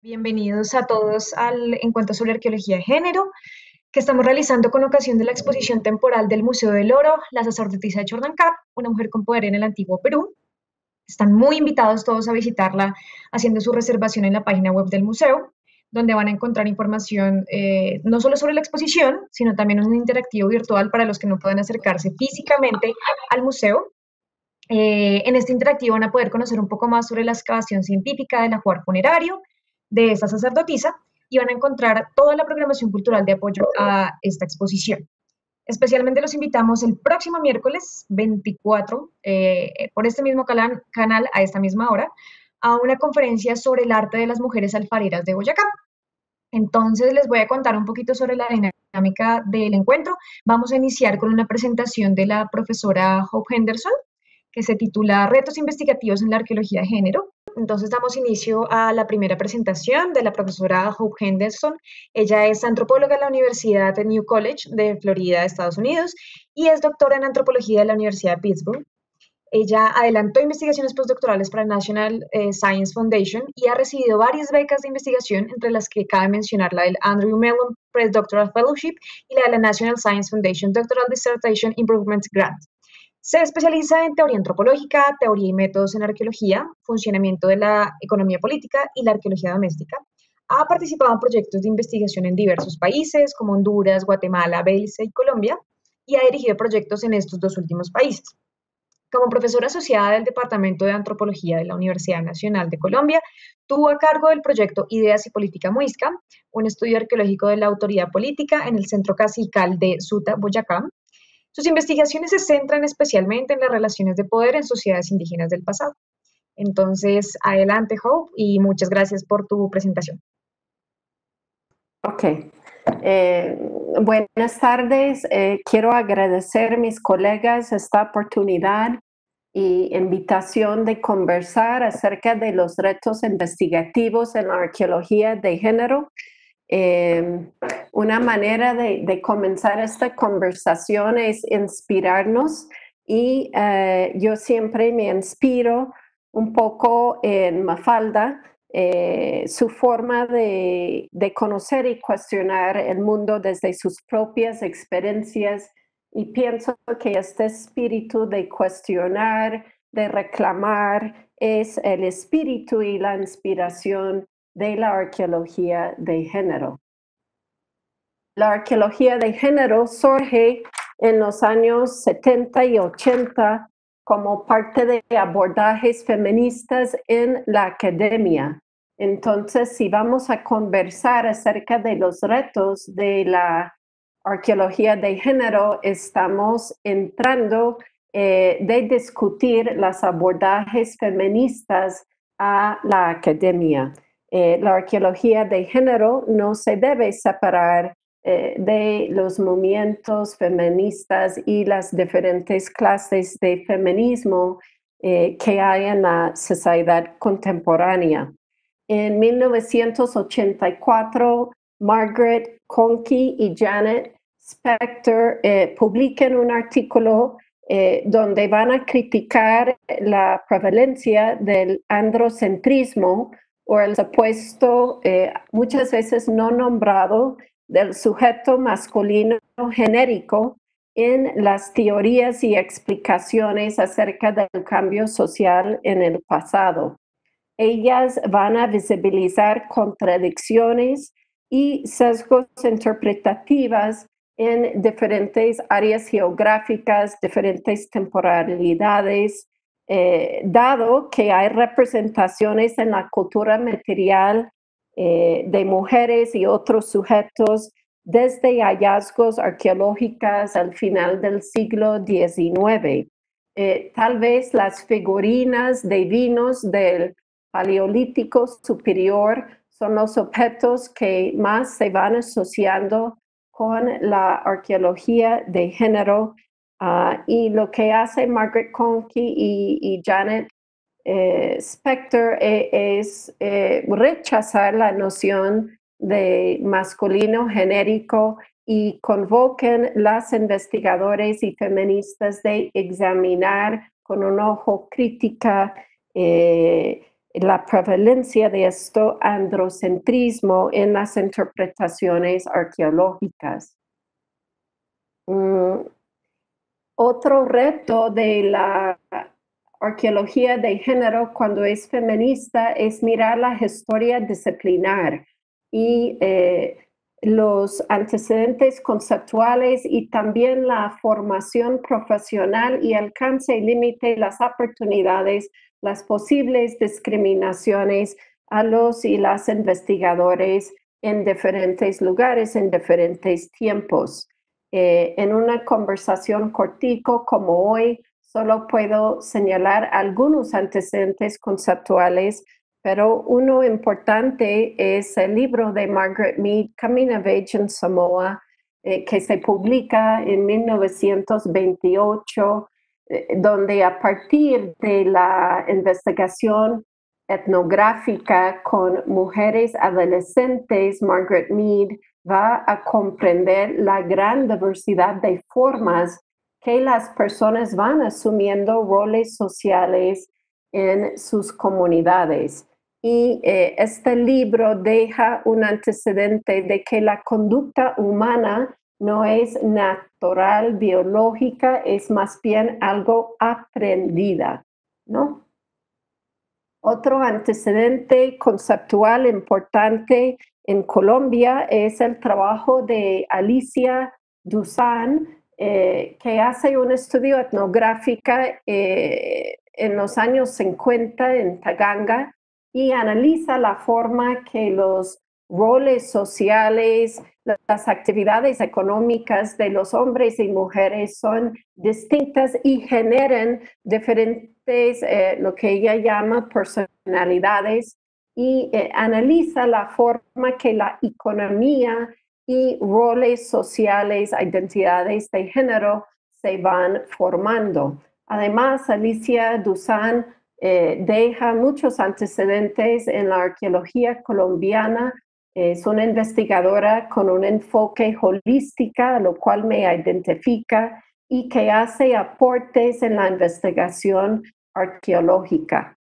Bienvenidos a todos al encuentro sobre arqueología de género que estamos realizando con ocasión de la exposición temporal del Museo del Oro, la sacerdotisa de Chornancap, una mujer con poder en el antiguo Perú. Están muy invitados todos a visitarla haciendo su reservación en la página web del museo, donde van a encontrar información no solo sobre la exposición, sino también un interactivo virtual para los que no puedan acercarse físicamente al museo. En este interactivo van a poder conocer un poco más sobre la excavación científica del ajuar funerario de esta sacerdotisa y van a encontrar toda la programación cultural de apoyo a esta exposición. Especialmente los invitamos el próximo miércoles 24 por este mismo canal a esta misma hora a una conferencia sobre el arte de las mujeres alfareras de Boyacá. Entonces les voy a contar un poquito sobre la dinámica del encuentro. Vamos a iniciar con una presentación de la profesora Hope Henderson, que se titula Retos investigativos en la arqueología de género. Entonces damos inicio a la primera presentación de la profesora Hope Henderson. Ella es antropóloga de la Universidad de New College de Florida, Estados Unidos, y es doctora en antropología de la Universidad de Pittsburgh. Ella adelantó investigaciones postdoctorales para National Science Foundation y ha recibido varias becas de investigación, entre las que cabe mencionar la del Andrew Mellon Postdoctoral Fellowship y la de la National Science Foundation Doctoral Dissertation Improvement Grant. Se especializa en teoría antropológica, teoría y métodos en arqueología, funcionamiento de la economía política y la arqueología doméstica. Ha participado en proyectos de investigación en diversos países, como Honduras, Guatemala, Belice y Colombia, y ha dirigido proyectos en estos dos últimos países. Como profesora asociada del Departamento de Antropología de la Universidad Nacional de Colombia, tuvo a cargo del proyecto Ideas y Política Muisca, un estudio arqueológico de la autoridad política en el Centro Cacical de Suta, Boyacá. Sus investigaciones se centran especialmente en las relaciones de poder en sociedades indígenas del pasado. Entonces, adelante, Hope, y muchas gracias por tu presentación. Ok. Buenas tardes. Quiero agradecer a mis colegas esta oportunidad y invitación de conversar acerca de los retos investigativos en la arqueología de género. Una manera de comenzar esta conversación es inspirarnos y yo siempre me inspiro un poco en Mafalda, su forma de conocer y cuestionar el mundo desde sus propias experiencias, y pienso que este espíritu de cuestionar, de reclamar, es el espíritu y la inspiración de la arqueología de género. La arqueología de género surge en los años 70 y 80 como parte de abordajes feministas en la academia. Entonces, si vamos a conversar acerca de los retos de la arqueología de género, estamos entrando de discutir los abordajes feministas a la academia. La arqueología de género no se debe separar de los movimientos feministas y las diferentes clases de feminismo que hay en la sociedad contemporánea. En 1984, Margaret Conkey y Janet Spector publican un artículo donde van a criticar la prevalencia del androcentrismo o el supuesto, muchas veces no nombrado, del sujeto masculino genérico en las teorías y explicaciones acerca del cambio social en el pasado. Ellas van a visibilizar contradicciones y sesgos interpretativas en diferentes áreas geográficas, diferentes temporalidades, dado que hay representaciones en la cultura material de mujeres y otros sujetos desde hallazgos arqueológicos al final del siglo XIX. Tal vez las figurinas de vinos del Paleolítico Superior son los objetos que más se van asociando con la arqueología de género, y lo que hace Margaret Conkey y Janet Spector es rechazar la noción de masculino genérico y convocan las investigadores y feministas de examinar con un ojo crítica la prevalencia de esto androcentrismo en las interpretaciones arqueológicas. Otro reto de la arqueología de género cuando es feminista es mirar la historia disciplinar y los antecedentes conceptuales y también la formación profesional y alcance y límite, las oportunidades, las posibles discriminaciones a los y las investigadores en diferentes lugares, en diferentes tiempos. En una conversación cortico como hoy, solo puedo señalar algunos antecedentes conceptuales, pero uno importante es el libro de Margaret Mead, Coming of Age in Samoa, que se publica en 1928, donde a partir de la investigación etnográfica con mujeres adolescentes, Margaret Mead va a comprender la gran diversidad de formas que las personas van asumiendo roles sociales en sus comunidades. Y este libro deja un antecedente de que la conducta humana no es natural, biológica, es más bien algo aprendida, ¿no? Otro antecedente conceptual importante en Colombia es el trabajo de Alicia Dusan, que hace un estudio etnográfico en los años 50 en Taganga y analiza la forma que los roles sociales, las actividades económicas de los hombres y mujeres son distintas y generan diferentes, lo que ella llama personalidades, y analiza la forma que la economía y roles sociales, identidades de género se van formando. Además, Alicia Dusan deja muchos antecedentes en la arqueología colombiana. Es una investigadora con un enfoque holística, lo cual me identifica y que hace aportes en la investigación arqueológica.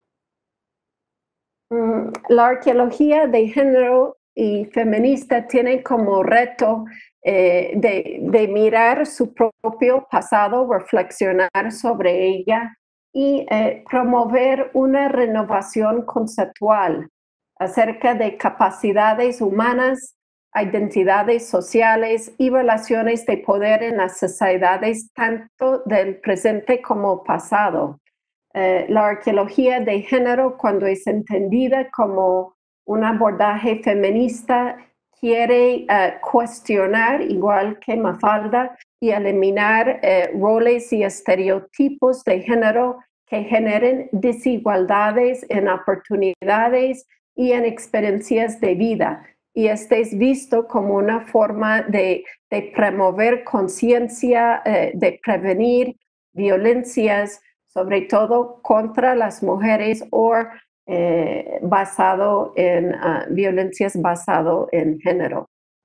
La arqueología de género y feminista tiene como reto de mirar su propio pasado, reflexionar sobre ella y promover una renovación conceptual acerca de capacidades humanas, identidades sociales y relaciones de poder en las sociedades tanto del presente como pasado. La arqueología de género, cuando es entendida como un abordaje feminista, quiere cuestionar, igual que Mafalda, y eliminar roles y estereotipos de género que generen desigualdades en oportunidades y en experiencias de vida. Y este es visto como una forma de promover conciencia, de prevenir violencias, sobre todo contra las mujeres o basado en violencias basado en género.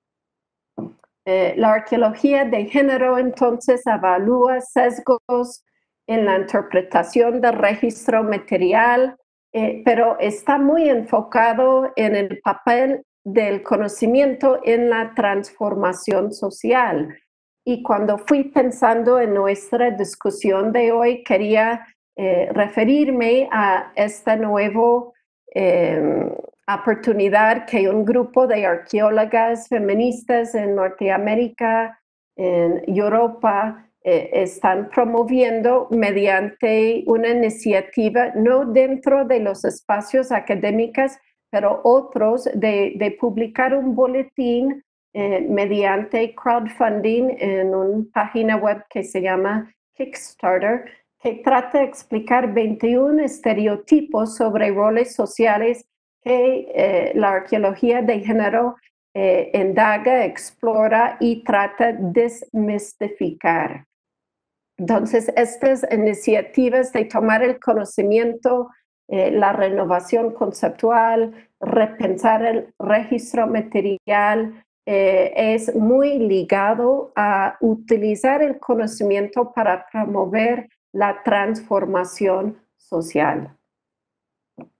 La arqueología de género entonces evalúa sesgos en la interpretación del registro material, pero está muy enfocado en el papel del conocimiento en la transformación social. Y cuando fui pensando en nuestra discusión de hoy, quería referirme a esta nueva oportunidad que un grupo de arqueólogas feministas en Norteamérica, en Europa, están promoviendo mediante una iniciativa, no dentro de los espacios académicos, pero otros, de publicar un boletín mediante crowdfunding en una página web que se llama Kickstarter, que trata de explicar 21 estereotipos sobre roles sociales que la arqueología de género indaga, explora y trata de desmistificar. Entonces, estas iniciativas de tomar el conocimiento, la renovación conceptual, repensar el registro material, es muy ligado a utilizar el conocimiento para promover la transformación social.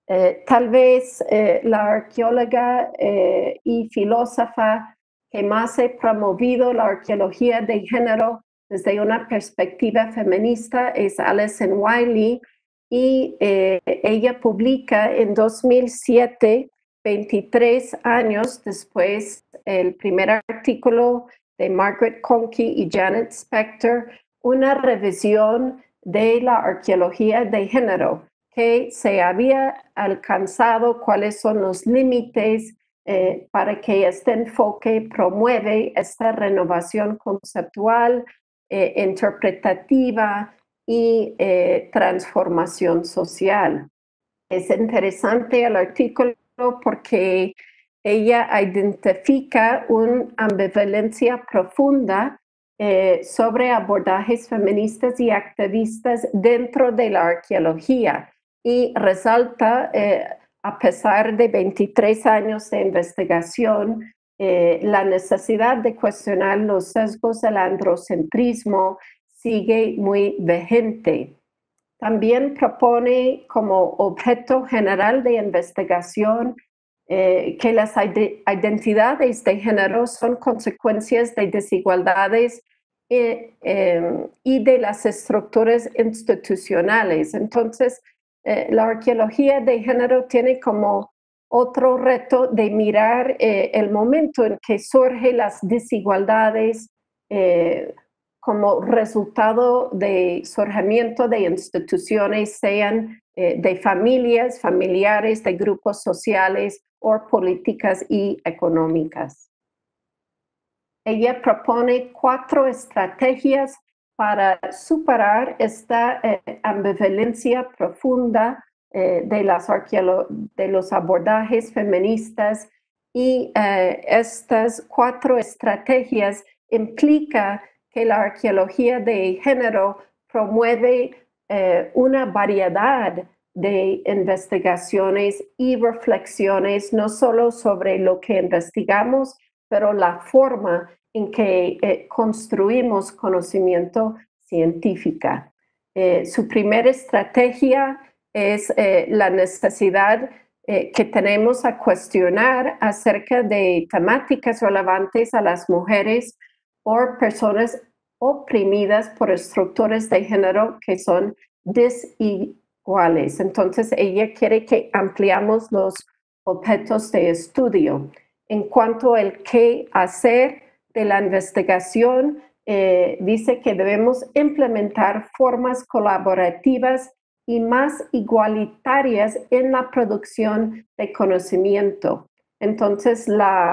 Tal vez la arqueóloga y filósofa que más ha promovido la arqueología de género desde una perspectiva feminista es Alison Wiley, y ella publica en 2007, 23 años después, el primer artículo de Margaret Conkey y Janet Spector, una revisión de la arqueología de género, que se había alcanzado, cuáles son los límites para que este enfoque promueve esta renovación conceptual, interpretativa y transformación social. Es interesante el artículo porque ella identifica una ambivalencia profunda sobre abordajes feministas y activistas dentro de la arqueología, y resalta, a pesar de 23 años de investigación, la necesidad de cuestionar los sesgos del androcentrismo sigue muy vigente. También propone como objeto general de investigación que las identidades de género son consecuencias de desigualdades y de las estructuras institucionales. Entonces, la arqueología de género tiene como otro reto de mirar el momento en que surgen las desigualdades como resultado de surgimiento de instituciones, sean de familias, familiares, de grupos sociales o políticas y económicas. Ella propone 4 estrategias para superar esta ambivalencia profunda de los abordajes feministas, y estas 4 estrategias implican que la arqueología de género promueve una variedad de investigaciones y reflexiones, no solo sobre lo que investigamos, pero la forma en que construimos conocimiento científico. Su primera estrategia es la necesidad que tenemos a cuestionar acerca de temáticas relevantes a las mujeres o personas oprimidas por estructuras de género que son desiguales. Entonces, ella quiere que ampliamos los objetos de estudio. En cuanto al qué hacer de la investigación, dice que debemos implementar formas colaborativas y más igualitarias en la producción de conocimiento. Entonces,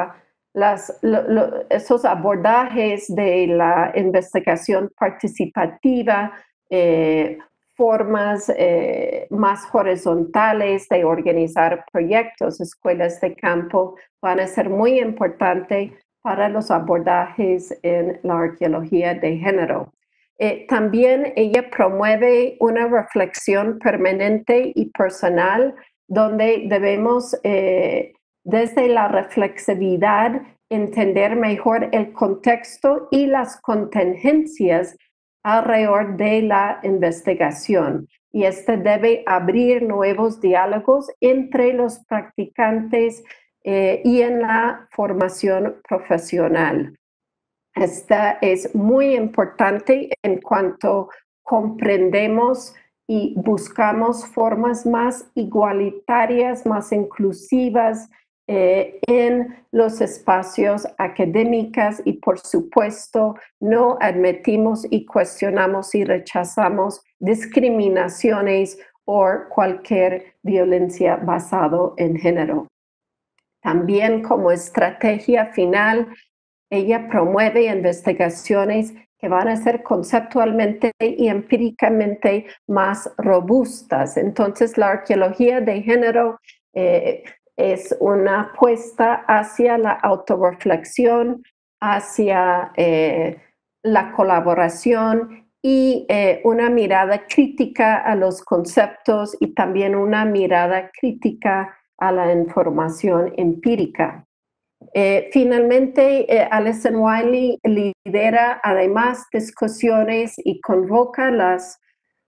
esos abordajes de la investigación participativa, formas más horizontales de organizar proyectos, escuelas de campo, van a ser muy importantes para los abordajes en la arqueología de género. También ella promueve una reflexión permanente y personal, donde debemos, desde la reflexividad, entender mejor el contexto y las contingencias alrededor de la investigación. Y este debe abrir nuevos diálogos entre los practicantes y en la formación profesional. Esta es muy importante en cuanto comprendemos y buscamos formas más igualitarias, más inclusivas en los espacios académicos, y por supuesto no admitimos y cuestionamos y rechazamos discriminaciones o cualquier violencia basada en género. También, como estrategia final, ella promueve investigaciones que van a ser conceptualmente y empíricamente más robustas. Entonces, la arqueología de género es una apuesta hacia la autorreflexión, hacia la colaboración y una mirada crítica a los conceptos, y también una mirada crítica a la información empírica. Finalmente, Alison Wiley lidera además discusiones y convoca las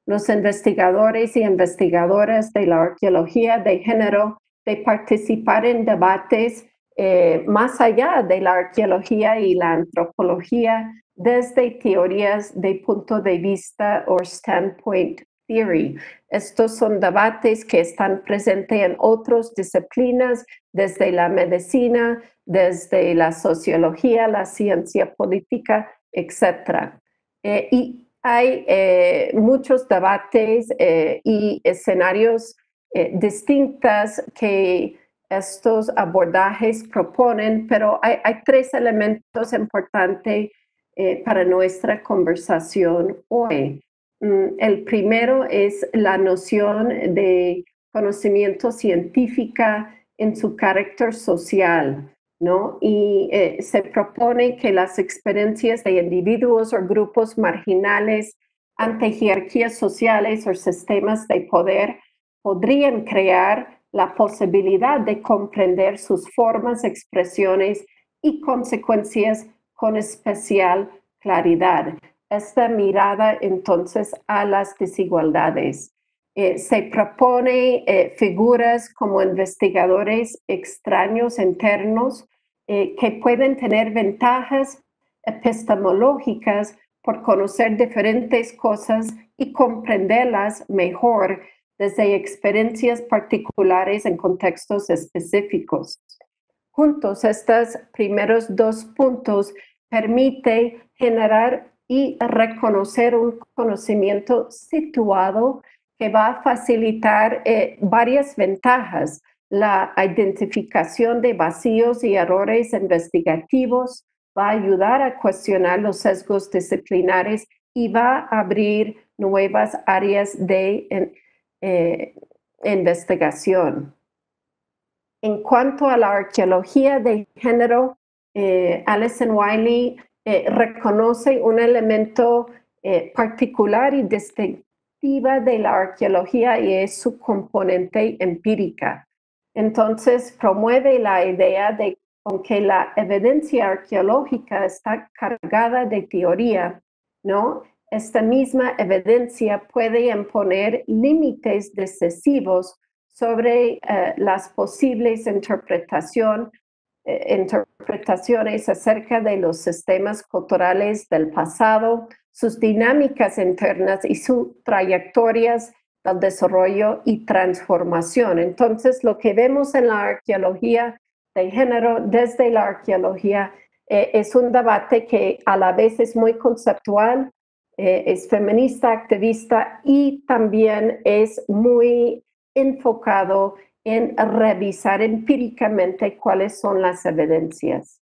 los investigadores y investigadoras de la arqueología de género de participar en debates más allá de la arqueología y la antropología desde teorías de punto de vista o standpoint theory. Estos son debates que están presentes en otras disciplinas, desde la medicina, desde la sociología, la ciencia política, etc. Y hay muchos debates y escenarios distintos que estos abordajes proponen, pero hay tres elementos importantes para nuestra conversación hoy. El primero es la noción de conocimiento científica en su carácter social, ¿no? Y se propone que las experiencias de individuos o grupos marginales ante jerarquías sociales o sistemas de poder podrían crear la posibilidad de comprender sus formas, expresiones y consecuencias con especial claridad. Esta mirada entonces a las desigualdades. Se propone figuras como investigadores extraños internos que pueden tener ventajas epistemológicas por conocer diferentes cosas y comprenderlas mejor desde experiencias particulares en contextos específicos. Juntos, estos primeros dos puntos permiten generar y reconocer un conocimiento situado que va a facilitar varias ventajas: la identificación de vacíos y errores investigativos, va a ayudar a cuestionar los sesgos disciplinares y va a abrir nuevas áreas de investigación. En cuanto a la arqueología de género, Alison Wiley reconoce un elemento particular y distintiva de la arqueología y es su componente empírica. Entonces, promueve la idea de que aunque la evidencia arqueológica está cargada de teoría, ¿no? Esta misma evidencia puede imponer límites decisivos sobre las posibles interpretaciones acerca de los sistemas culturales del pasado, sus dinámicas internas y sus trayectorias del desarrollo y transformación. Entonces, lo que vemos en la arqueología de género, desde la arqueología, es un debate que a la vez es muy conceptual, es feminista, activista y también es muy enfocado en revisar empíricamente cuáles son las evidencias.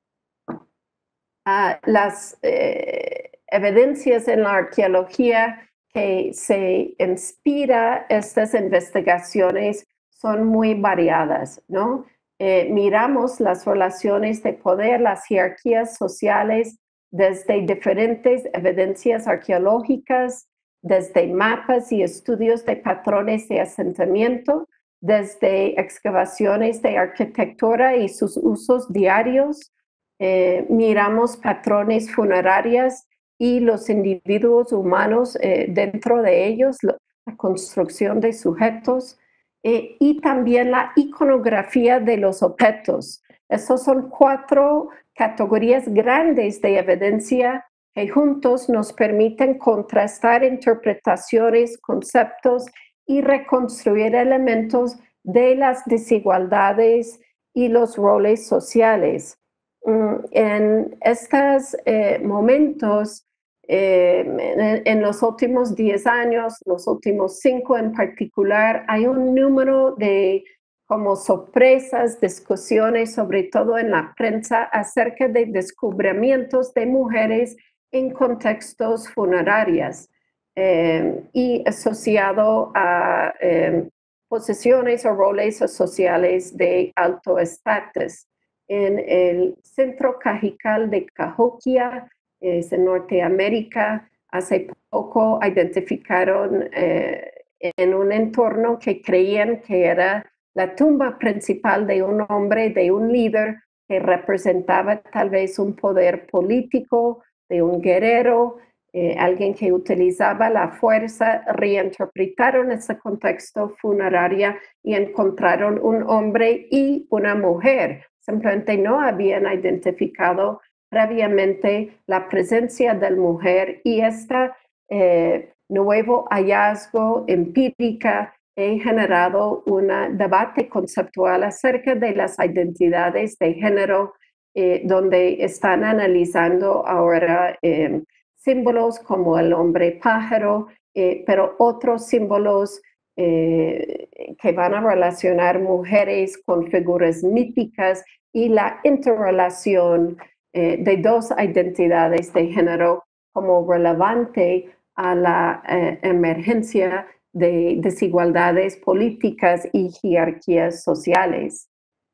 Las evidencias en la arqueología que se inspira estas investigaciones son muy variadas, ¿no? Miramos las relaciones de poder, las jerarquías sociales desde diferentes evidencias arqueológicas, desde mapas y estudios de patrones de asentamiento, desde excavaciones de arquitectura y sus usos diarios. Miramos patrones funerarias y los individuos humanos dentro de ellos, la construcción de sujetos y también la iconografía de los objetos. Esas son 4 categorías grandes de evidencia que juntos nos permiten contrastar interpretaciones, conceptos y reconstruir elementos de las desigualdades y los roles sociales. En estos momentos, en los últimos 10 años, los últimos 5 en particular, hay un número de como sorpresas, discusiones, sobre todo en la prensa, acerca de descubrimientos de mujeres en contextos funerarios y asociado a posiciones o roles sociales de alto estatus. En el centro Cajical de Cahokia, en Norteamérica, hace poco identificaron en un entorno que creían que era la tumba principal de un hombre, de un líder que representaba tal vez un poder político, de un guerrero, alguien que utilizaba la fuerza, reinterpretaron ese contexto funerario y encontraron un hombre y una mujer. Simplemente no habían identificado previamente la presencia de la mujer y este nuevo hallazgo empírica ha generado un debate conceptual acerca de las identidades de género, donde están analizando ahora símbolos como el hombre pájaro, pero otros símbolos que van a relacionar mujeres con figuras míticas y la interrelación de dos identidades de género como relevante a la emergencia de desigualdades políticas y jerarquías sociales.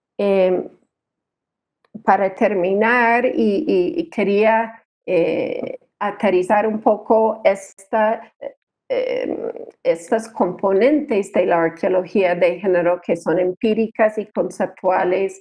Para terminar, y quería aterrizar un poco estas componentes de la arqueología de género que son empíricas y conceptuales,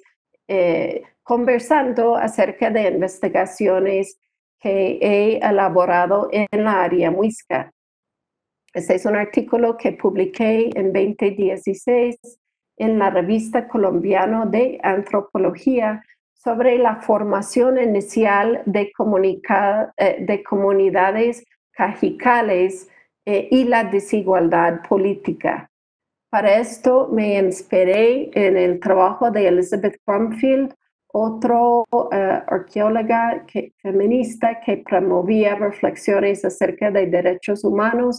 conversando acerca de investigaciones que he elaborado en la área muisca. Este es un artículo que publiqué en 2016 en la revista colombiana de antropología sobre la formación inicial de comunidades cajicales y la desigualdad política. Para esto me inspiré en el trabajo de Elizabeth Brumfield, otra arqueóloga feminista que promovía reflexiones acerca de derechos humanos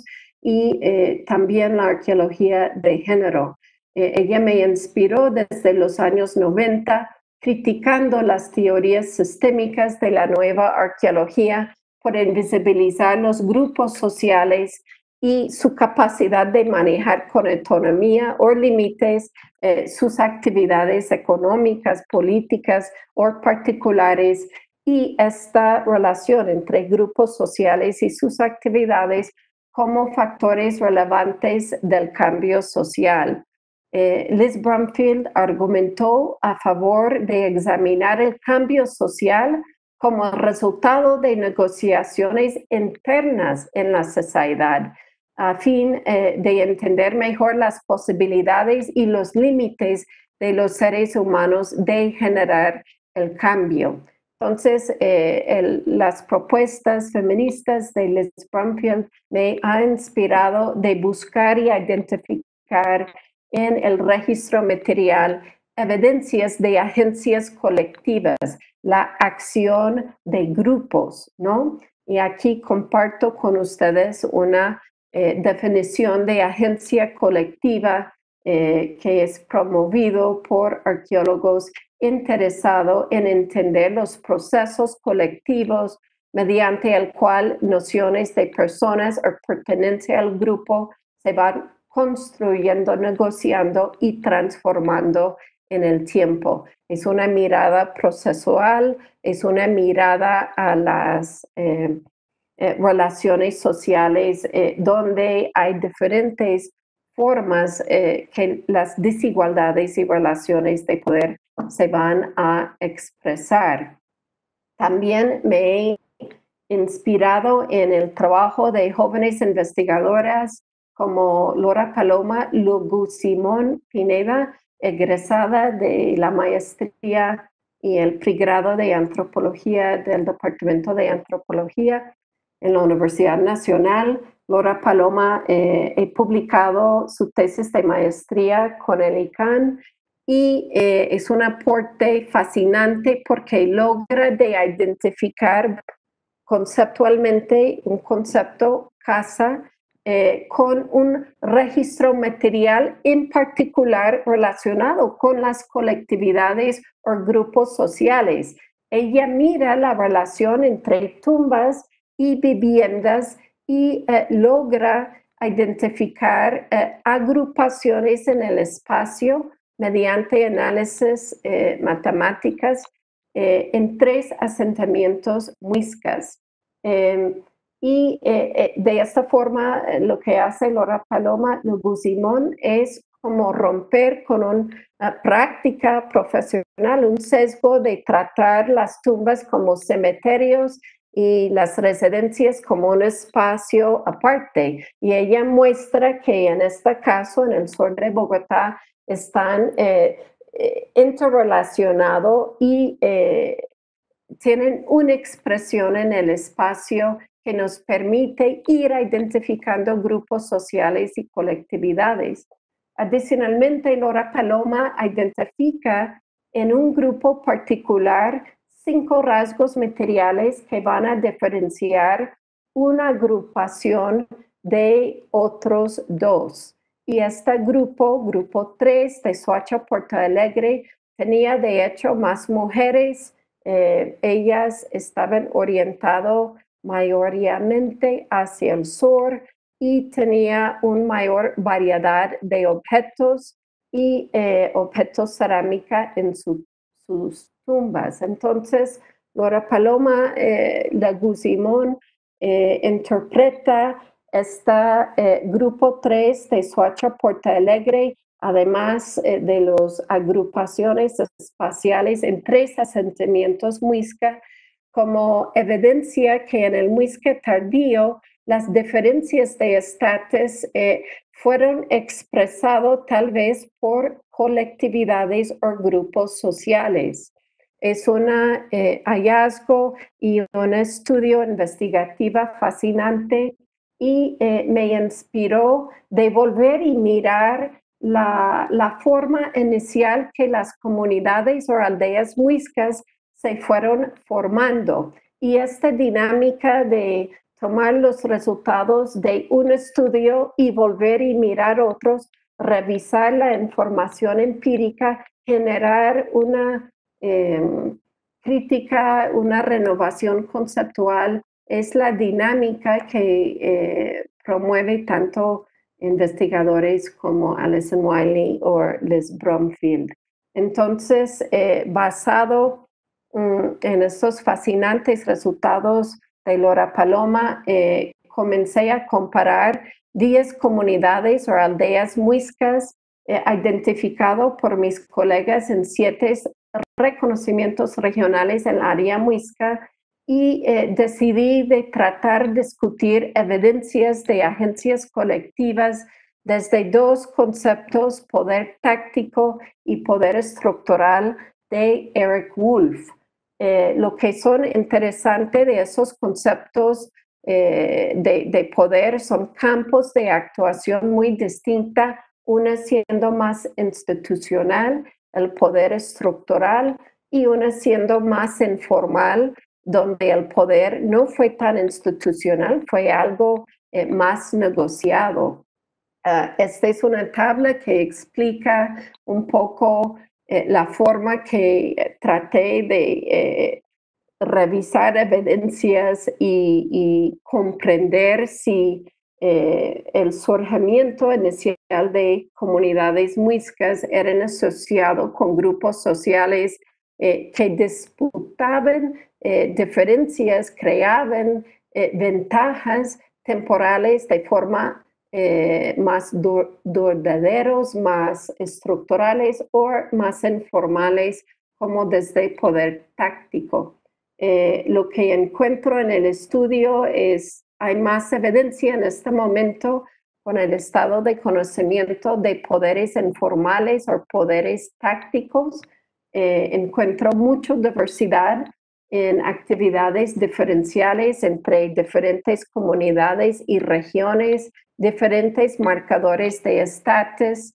y también la arqueología de género. Ella me inspiró desde los años 90, criticando las teorías sistémicas de la nueva arqueología por invisibilizar los grupos sociales y su capacidad de manejar con autonomía o límites sus actividades económicas, políticas o particulares, y esta relación entre grupos sociales y sus actividades como factores relevantes del cambio social. Liz Brumfield argumentó a favor de examinar el cambio social como resultado de negociaciones internas en la sociedad, a fin de entender mejor las posibilidades y los límites de los seres humanos de generar el cambio. Entonces, las propuestas feministas de Liz Brumfield me han inspirado de buscar y identificar en el registro material evidencias de agencias colectivas, la acción de grupos, ¿no? Y aquí comparto con ustedes una definición de agencia colectiva que es promovido por arqueólogos interesados en entender los procesos colectivos mediante el cual nociones de personas o pertenencia al grupo se van construyendo, negociando y transformando en el tiempo. Es una mirada procesual, es una mirada a las relaciones sociales donde hay diferentes formas que las desigualdades y relaciones de poder se van a expresar. También me he inspirado en el trabajo de jóvenes investigadoras como Laura Paloma Lugu-Simón Pineda, egresada de la maestría y el pregrado de antropología del Departamento de Antropología en la Universidad Nacional. Laura Paloma ha publicado su tesis de maestría con el ICANN y es un aporte fascinante porque logra de identificar conceptualmente un concepto casa con un registro material en particular relacionado con las colectividades o grupos sociales. Ella mira la relación entre tumbas y viviendas y logra identificar agrupaciones en el espacio mediante análisis matemáticas en 3 asentamientos muiscas. Y de esta forma lo que hace Laura Paloma Lugu-Simón es como romper con una práctica profesional, un sesgo de tratar las tumbas como cementerios y las residencias como un espacio aparte. Y ella muestra que en este caso, en el sur de Bogotá, están interrelacionados y tienen una expresión en el espacio que nos permite ir identificando grupos sociales y colectividades. Adicionalmente, Laura Paloma identifica en un grupo particular 5 rasgos materiales que van a diferenciar una agrupación de otros 2. Y este grupo 3 de Soacha Porto Alegre, tenía de hecho más mujeres. Ellas estaban orientadas mayoritariamente hacia el sur y tenía una mayor variedad de objetos y objetos cerámica en sus tumbas. Entonces, Laura Paloma Leguizamón interpreta este grupo 3 de Soacha Porto Alegre, además de las agrupaciones espaciales en 3 asentamientos muisca, como evidencia que en el muisca tardío las diferencias de estatus fueron expresadas tal vez por colectividades o grupos sociales. Es un hallazgo y un estudio investigativo fascinante y me inspiró de volver y mirar la forma inicial que las comunidades o aldeas muiscas se fueron formando. Y esta dinámica de tomar los resultados de un estudio y volver y mirar otros, revisar la información empírica, generar una crítica, una renovación conceptual, es la dinámica que promueve tanto investigadores como Alison Wiley o Liz Bromfield. Entonces, basado en estos fascinantes resultados de Laura Paloma, comencé a comparar 10 comunidades o aldeas muiscas identificado por mis colegas en 7 reconocimientos regionales en la área muisca y decidí de tratar de discutir evidencias de agencias colectivas desde 2 conceptos, poder táctico y poder estructural de Eric Wolf. Lo que son interesante de esos conceptos de poder son campos de actuación muy distinta, una siendo más institucional, el poder estructural, y una siendo más informal, donde el poder no fue tan institucional, fue algo más negociado. Esta es una tabla que explica un poco la forma que traté de revisar evidencias y comprender si el surgimiento inicial de comunidades muiscas eran asociados con grupos sociales que disputaban diferencias, creaban ventajas temporales de forma más duraderos, más estructurales o más informales, como desde poder táctico. Lo que encuentro en el estudio es, hay más evidencia en este momento con el estado de conocimiento de poderes informales o poderes tácticos. Encuentro mucha diversidad en actividades diferenciales entre diferentes comunidades y regiones, diferentes marcadores de estatus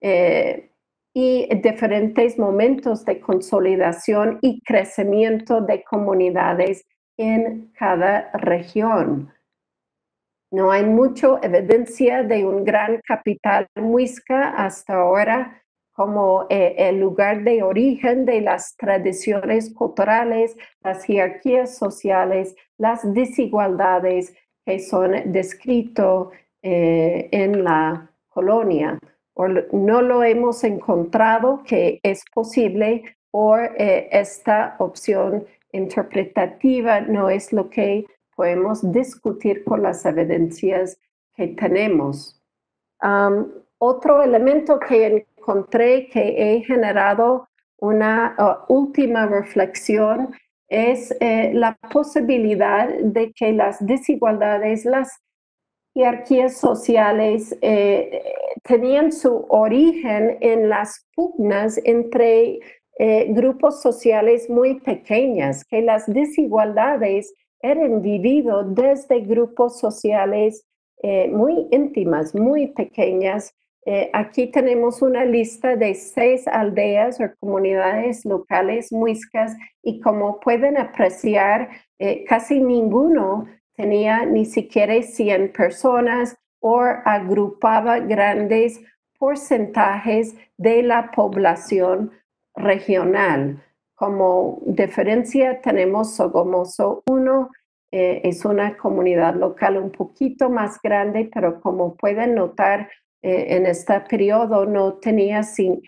y diferentes momentos de consolidación y crecimiento de comunidades en cada región. No hay mucha evidencia de un gran capital muisca hasta ahora como el lugar de origen de las tradiciones culturales, las jerarquías sociales, las desigualdades que son descritas en la colonia. O no lo hemos encontrado que es posible o esta opción interpretativa no es lo que podemos discutir con las evidencias que tenemos. Otro elemento que encontré que he generado una última reflexión es la posibilidad de que las desigualdades, las jerarquías sociales tenían su origen en las pugnas entre grupos sociales muy pequeñas, que las desigualdades eran vividas desde grupos sociales muy íntimas, muy pequeñas. Aquí tenemos una lista de 6 aldeas o comunidades locales muiscas y como pueden apreciar, casi ninguno tenía ni siquiera 100 personas o agrupaba grandes porcentajes de la población regional. Como diferencia tenemos Sogamoso 1, es una comunidad local un poquito más grande, pero como pueden notar, en este periodo no tenía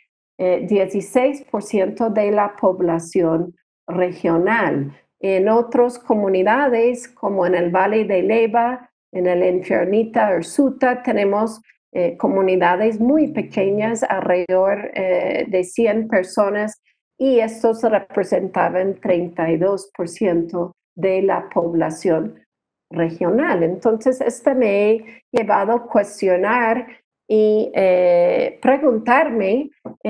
16% de la población regional. En otras comunidades, como en el Valle de Leyva, en el Infiernita Ursuta, tenemos comunidades muy pequeñas, alrededor de 100 personas, y estos representaban 32% de la población regional. Entonces, me ha llevado a cuestionar y preguntarme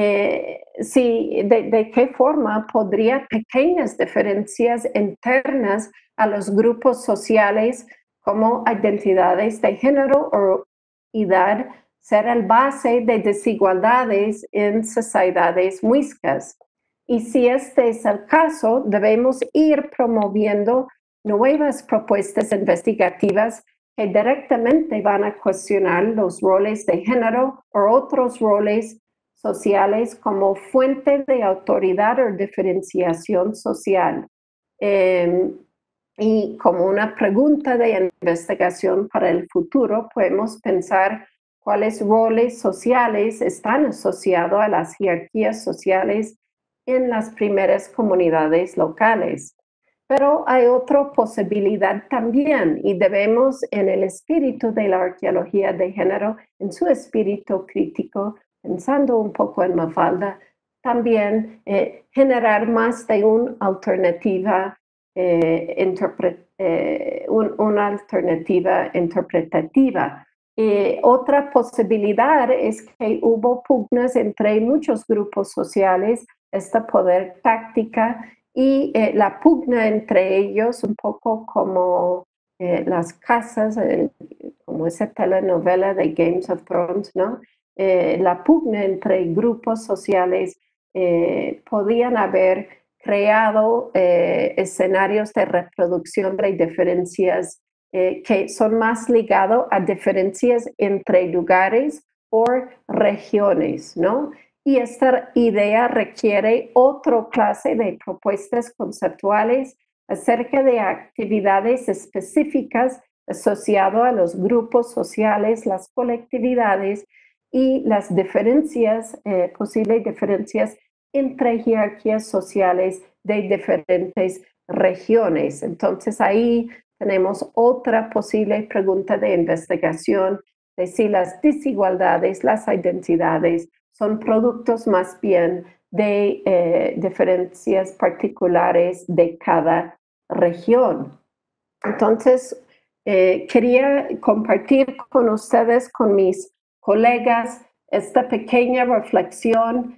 de qué forma podría pequeñas diferencias internas a los grupos sociales como identidades de género o edad ser el base de desigualdades en sociedades muiscas. Y si este es el caso, debemos ir promoviendo nuevas propuestas investigativas que directamente van a cuestionar los roles de género o otros roles sociales como fuente de autoridad o diferenciación social. Y como una pregunta de investigación para el futuro, podemos pensar cuáles roles sociales están asociados a las jerarquías sociales en las primeras comunidades locales. Pero hay otra posibilidad también, y debemos, en el espíritu de la arqueología de género, en su espíritu crítico, pensando un poco en Mafalda, también generar más de una alternativa, una alternativa interpretativa. Otra posibilidad es que hubo pugnas entre muchos grupos sociales, esta poder táctica y la pugna entre ellos, un poco como las casas, como esa telenovela de Games of Thrones, ¿no? La pugna entre grupos sociales podían haber creado escenarios de reproducción de diferencias que son más ligados a diferencias entre lugares o regiones, ¿no? Y esta idea requiere otra clase de propuestas conceptuales acerca de actividades específicas asociadas a los grupos sociales, las colectividades y las diferencias, posibles diferencias entre jerarquías sociales de diferentes regiones. Entonces ahí tenemos otra posible pregunta de investigación de si las desigualdades, las identidades son productos más bien de diferencias particulares de cada región. Entonces, quería compartir con ustedes, con mis colegas, esta pequeña reflexión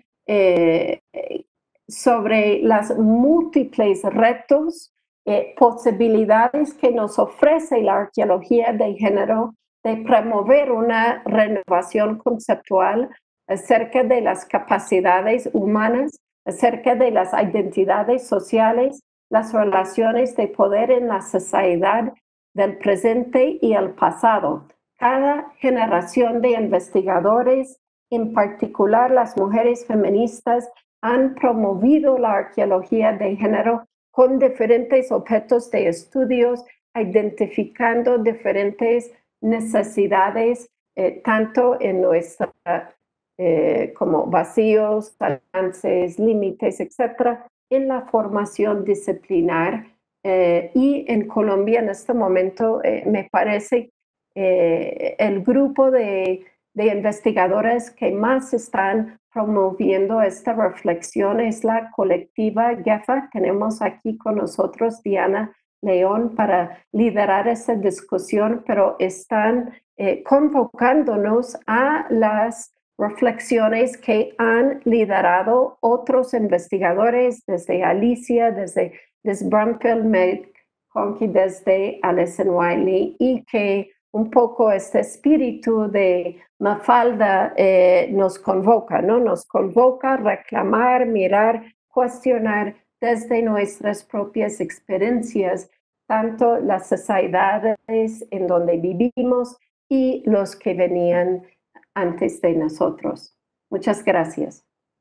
sobre las múltiples retos, posibilidades que nos ofrece la arqueología de género de promover una renovación conceptual acerca de las capacidades humanas, acerca de las identidades sociales, las relaciones de poder en la sociedad del presente y el pasado. Cada generación de investigadores, en particular las mujeres feministas, han promovido la arqueología de género con diferentes objetos de estudios, identificando diferentes necesidades, tanto en nuestra como vacíos, alcances, límites, etcétera, en la formación disciplinar. Y en Colombia en este momento me parece el grupo de investigadores que más están promoviendo esta reflexión es la colectiva GEFA. Tenemos aquí con nosotros Diana León para liderar esta discusión, pero están convocándonos a las reflexiones que han liderado otros investigadores desde Alicia, desde Bramfield McConkie, desde Alison Wiley, y que un poco este espíritu de Mafalda nos convoca, ¿no? Nos convoca a reclamar, mirar, cuestionar desde nuestras propias experiencias, tanto las sociedades en donde vivimos y los que venían antes de nosotros. Muchas gracias.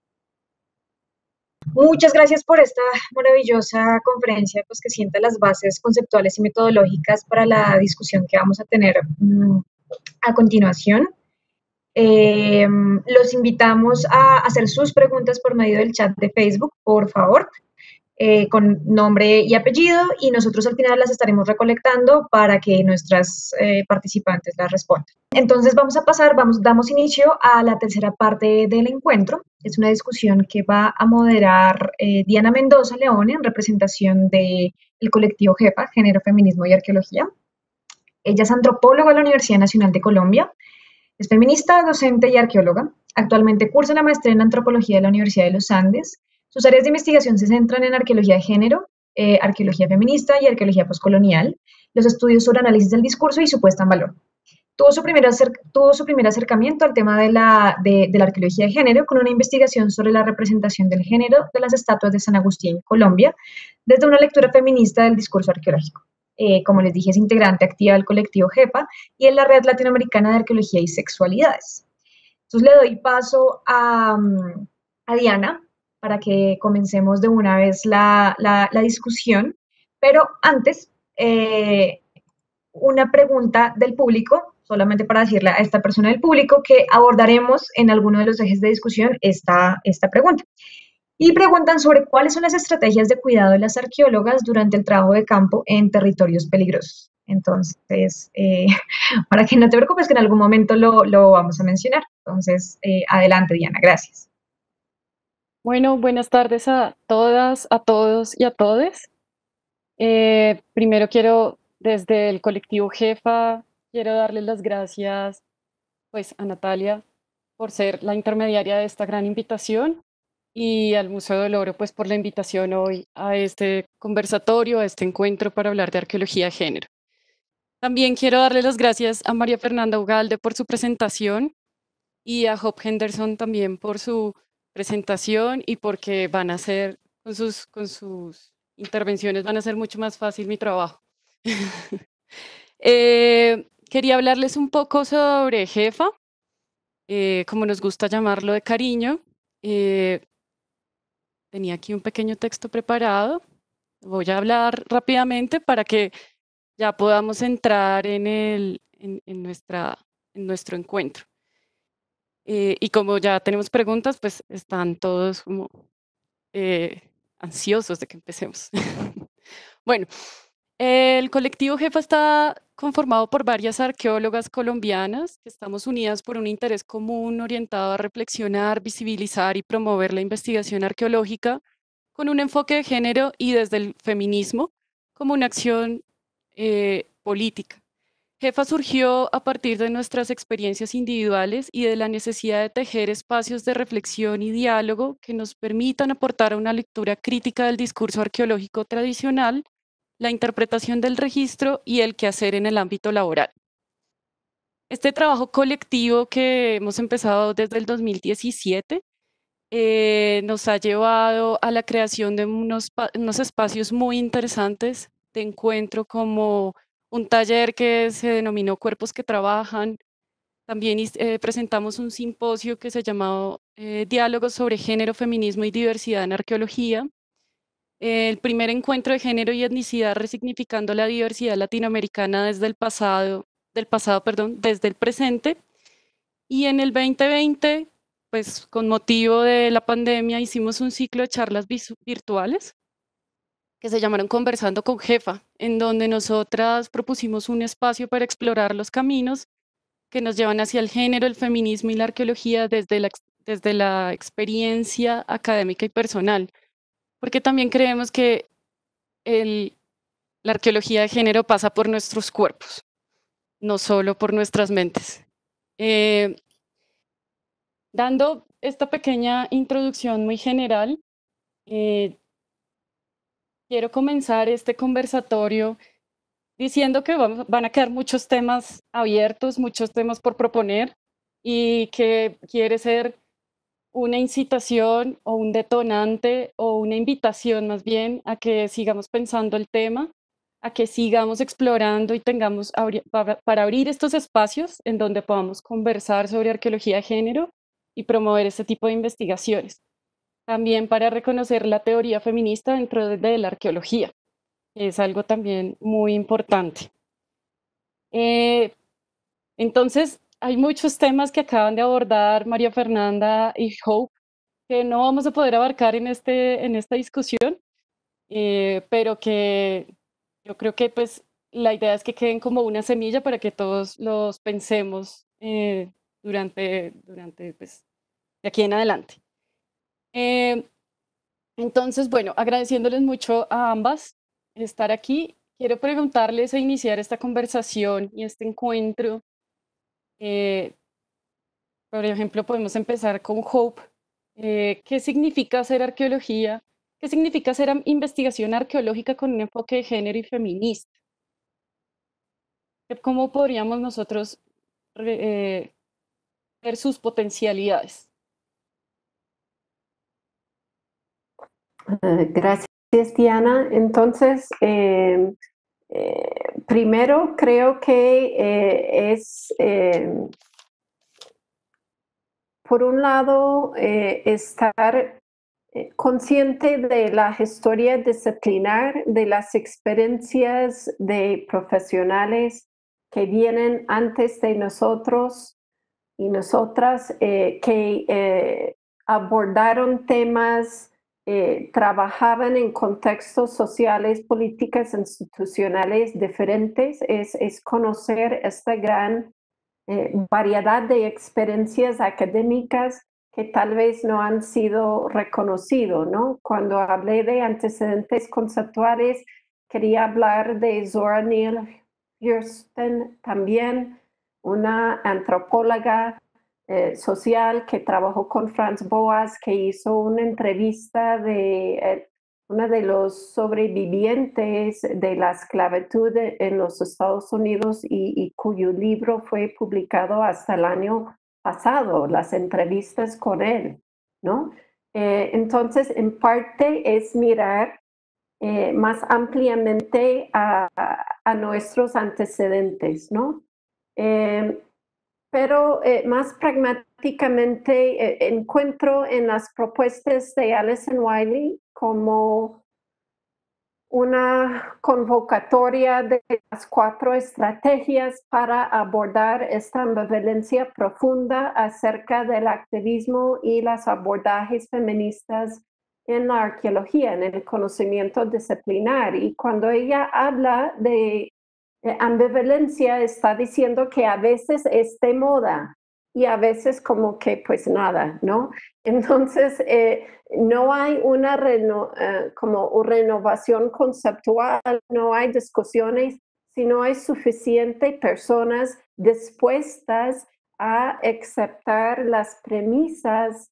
Muchas gracias por esta maravillosa conferencia, pues que sienta las bases conceptuales y metodológicas para la discusión que vamos a tener a continuación. Los invitamos a hacer sus preguntas por medio del chat de Facebook, por favor, con nombre y apellido, y nosotros al final las estaremos recolectando para que nuestras participantes las respondan. Entonces damos inicio a la tercera parte del encuentro. Es una discusión que va a moderar Diana Mendoza León en representación del colectivo GEPA, Género, Feminismo y Arqueología. Ella es antropóloga de la Universidad Nacional de Colombia, es feminista, docente y arqueóloga. Actualmente cursa la maestría en antropología de la Universidad de los Andes. Sus áreas de investigación se centran en arqueología de género, arqueología feminista y arqueología postcolonial, los estudios sobre análisis del discurso y su puesta en valor. Tuvo su primer acercamiento al tema de la arqueología de género con una investigación sobre la representación del género de las estatuas de San Agustín, Colombia, desde una lectura feminista del discurso arqueológico. Como les dije, es integrante activa del colectivo GEPA y en la Red Latinoamericana de Arqueología y Sexualidades. Entonces le doy paso a Diana para que comencemos de una vez la discusión, pero antes, una pregunta del público, solamente para decirle a esta persona del público que abordaremos en alguno de los ejes de discusión esta pregunta. Y preguntan sobre cuáles son las estrategias de cuidado de las arqueólogas durante el trabajo de campo en territorios peligrosos. Entonces, para que no te preocupes, que en algún momento lo vamos a mencionar. Entonces, adelante, Diana, gracias. Bueno, buenas tardes a todas, a todos y a todes. Primero quiero, desde el colectivo GEFA, quiero darles las gracias pues, a Natalia por ser la intermediaria de esta gran invitación y al Museo del Oro pues, por la invitación hoy a este conversatorio, a este encuentro para hablar de arqueología de género. También quiero darle las gracias a María Fernanda Ugalde por su presentación y a Job Henderson también por su presentación y porque van a hacer, con sus intervenciones van a hacer mucho más fácil mi trabajo. Quería hablarles un poco sobre GEFA, como nos gusta llamarlo de cariño. Tenía aquí un pequeño texto preparado. Voy a hablar rápidamente para que ya podamos entrar en nuestro encuentro. Y como ya tenemos preguntas, pues están todos como ansiosos de que empecemos. Bueno, el colectivo GEFA está conformado por varias arqueólogas colombianas que estamos unidas por un interés común orientado a reflexionar, visibilizar y promover la investigación arqueológica con un enfoque de género y desde el feminismo como una acción política. GEFA surgió a partir de nuestras experiencias individuales y de la necesidad de tejer espacios de reflexión y diálogo que nos permitan aportar a una lectura crítica del discurso arqueológico tradicional, la interpretación del registro y el quehacer en el ámbito laboral. Este trabajo colectivo que hemos empezado desde el 2017 nos ha llevado a la creación de unos espacios muy interesantes de encuentro, como un taller que se denominó Cuerpos que Trabajan. También presentamos un simposio que se llamó Diálogos sobre Género, Feminismo y Diversidad en Arqueología. El primer encuentro de género y etnicidad resignificando la diversidad latinoamericana desde el desde el presente. Y en el 2020, pues con motivo de la pandemia, hicimos un ciclo de charlas virtuales que se llamaron Conversando con Jefa, en donde nosotras propusimos un espacio para explorar los caminos que nos llevan hacia el género, el feminismo y la arqueología desde desde la experiencia académica y personal, porque también creemos que la arqueología de género pasa por nuestros cuerpos, no solo por nuestras mentes. Eh, Dando esta pequeña introducción muy general, eh, quiero comenzar este conversatorio diciendo que van a quedar muchos temas abiertos, muchos temas por proponer y que quiere ser una incitación o un detonante o una invitación más bien a que sigamos pensando el tema, a que sigamos explorando y tengamos para abrir estos espacios en donde podamos conversar sobre arqueología de género y promover este tipo de investigaciones. También para reconocer la teoría feminista dentro de la arqueología, que es algo también muy importante. Eh, entonces, hay muchos temas que acaban de abordar María Fernanda y Hope que no vamos a poder abarcar en esta discusión, pero que yo creo que pues la idea es que queden como una semilla para que todos los pensemos durante pues, de aquí en adelante. Eh, entonces, bueno, agradeciéndoles mucho a ambas estar aquí, quiero preguntarles a iniciar esta conversación y este encuentro. eh, Por ejemplo, podemos empezar con Hope. ¿Qué significa hacer arqueología? ¿Qué significa hacer investigación arqueológica con un enfoque de género y feminista? ¿Cómo podríamos nosotros ver sus potencialidades? Gracias, Diana. Entonces, primero creo que por un lado, estar consciente de la historia disciplinar, de las experiencias de profesionales que vienen antes de nosotros y nosotras, que abordaron temas, trabajaban en contextos sociales, políticas, institucionales diferentes, es conocer esta gran variedad de experiencias académicas que tal vez no han sido reconocidos, ¿no? Cuando hablé de antecedentes conceptuales, quería hablar de Zora Neale Hurston también, una antropóloga social que trabajó con Franz Boas, que hizo una entrevista de uno de los sobrevivientes de la esclavitud en los Estados Unidos y cuyo libro fue publicado hasta el año pasado, las entrevistas con él, ¿no? Entonces, en parte es mirar más ampliamente a nuestros antecedentes, ¿no? Pero más pragmáticamente encuentro en las propuestas de Alison Wiley como una convocatoria de las 4 estrategias para abordar esta ambivalencia profunda acerca del activismo y los abordajes feministas en la arqueología, en el conocimiento disciplinar. Y cuando ella habla de ambivalencia, está diciendo que a veces es de moda y a veces como que pues nada, ¿no? Entonces, no hay una como renovación conceptual, no hay discusiones, sino hay suficientes personas dispuestas a aceptar las premisas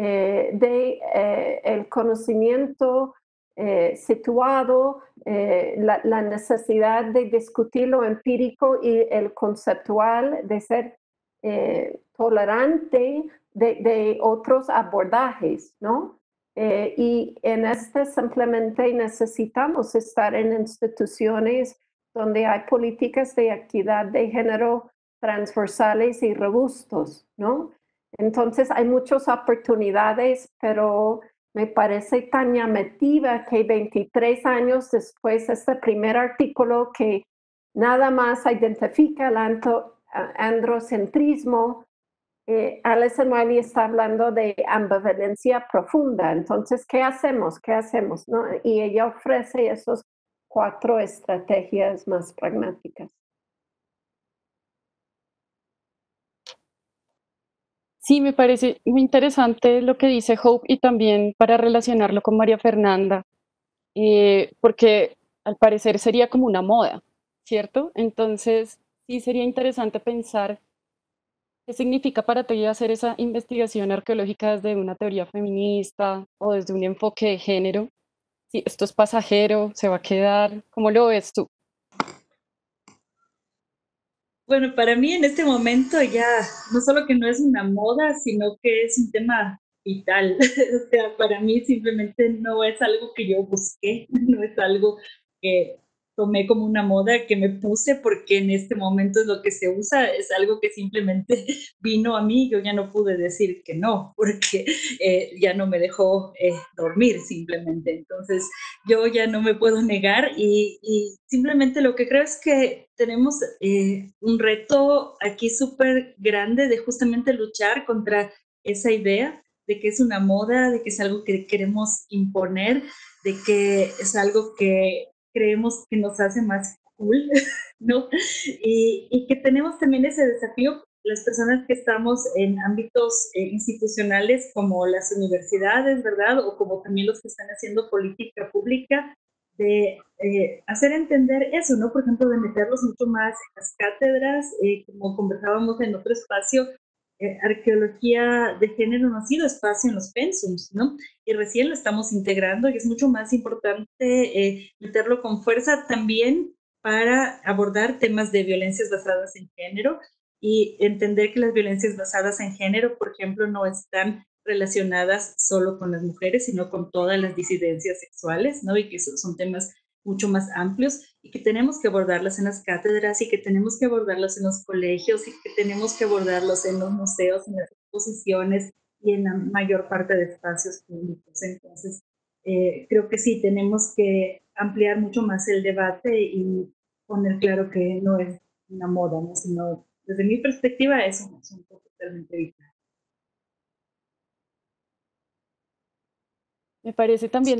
del conocimiento situado, la necesidad de discutir lo empírico y el conceptual, de ser tolerante de otros abordajes, ¿no? Y en este simplemente necesitamos estar en instituciones donde hay políticas de equidad de género transversales y robustos, ¿no? Entonces hay muchas oportunidades, pero me parece tan llamativa que 23 años después, este primer artículo que nada más identifica el androcentrismo, Alison Wiley está hablando de ambivalencia profunda. Entonces, ¿qué hacemos? ¿Qué hacemos? ¿No? Y ella ofrece esas 4 estrategias más pragmáticas. Sí, me parece muy interesante lo que dice Hope y también para relacionarlo con María Fernanda, porque al parecer sería como una moda, ¿cierto? Entonces, sí sería interesante pensar qué significa para ti hacer esa investigación arqueológica desde una teoría feminista o desde un enfoque de género. Si esto es pasajero, se va a quedar, ¿cómo lo ves tú? Bueno, para mí en este momento ya no solo que no es una moda, sino que es un tema vital. O sea, para mí simplemente no es algo que yo busqué, no es algo que tomé como una moda que me puse porque en este momento es lo que se usa, es algo que simplemente vino a mí, yo ya no pude decir que no, porque ya no me dejó dormir simplemente. Entonces, yo ya no me puedo negar y simplemente lo que creo es que tenemos un reto aquí súper grande de justamente luchar contra esa idea de que es una moda, de que es algo que queremos imponer, de que es algo que creemos que nos hace más cool, ¿no? Y que tenemos también ese desafío las personas que estamos en ámbitos institucionales como las universidades, ¿verdad? O como también los que están haciendo política pública, de hacer entender eso, ¿no? Por ejemplo, de meterlos mucho más en las cátedras, como conversábamos en otro espacio, arqueología de género no ha sido espacio en los pensums, ¿no? Y recién lo estamos integrando y es mucho más importante meterlo con fuerza también para abordar temas de violencias basadas en género y entender que las violencias basadas en género, por ejemplo, no están relacionadas solo con las mujeres, sino con todas las disidencias sexuales, ¿no? Y que son temas mucho más amplios y que tenemos que abordarlas en las cátedras y que tenemos que abordarlos en los colegios y que tenemos que abordarlos en los museos, en las exposiciones y en la mayor parte de espacios públicos. Entonces, creo que sí, tenemos que ampliar mucho más el debate y poner claro que no es una moda, ¿no? Sino desde mi perspectiva es un asunto totalmente vital. Me parece también,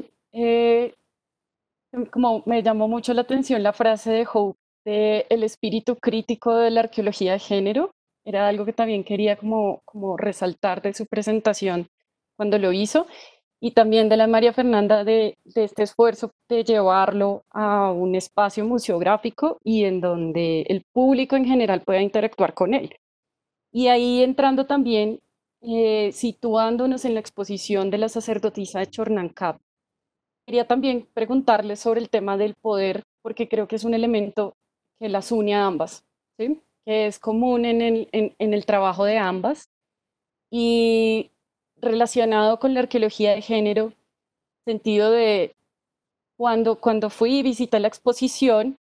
como me llamó mucho la atención la frase de Hope de el espíritu crítico de la arqueología de género. Era algo que también quería como resaltar de su presentación cuando lo hizo. Y también de la María Fernanda de este esfuerzo de llevarlo a un espacio museográfico y en donde el público en general pueda interactuar con él. Y ahí entrando también, situándonos en la exposición de la sacerdotisa de Chornancap, quería también preguntarles sobre el tema del poder, porque creo que es un elemento que las une a ambas, ¿sí? Que es común en el trabajo de ambas y relacionado con la arqueología de género, sentido de cuando fui y visité la exposición,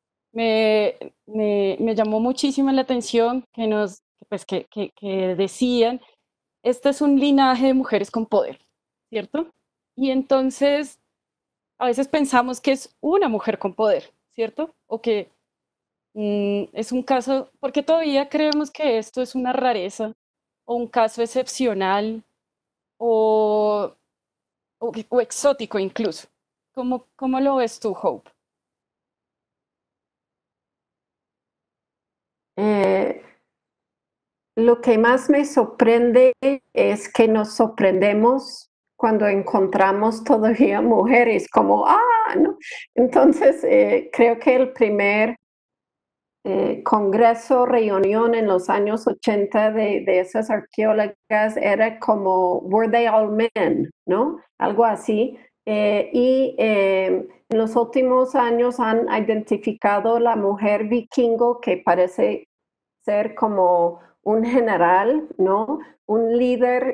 me llamó muchísimo la atención que pues que decían, este es un linaje de mujeres con poder, ¿cierto? Y entonces a veces pensamos que es una mujer con poder, ¿cierto? O que es un caso, porque todavía creemos que esto es una rareza o un caso excepcional o, o exótico incluso. ¿Cómo lo ves tú, Hope? Eh, lo que más me sorprende es que nos sorprendemos cuando encontramos todavía mujeres como, ¿no? Entonces, creo que el primer congreso, reunión en los años 80 de esas arqueólogas era como, ¿were they all men? ¿No? Algo así. En los últimos años han identificado la mujer vikingo que parece ser como un general, ¿no? Un líder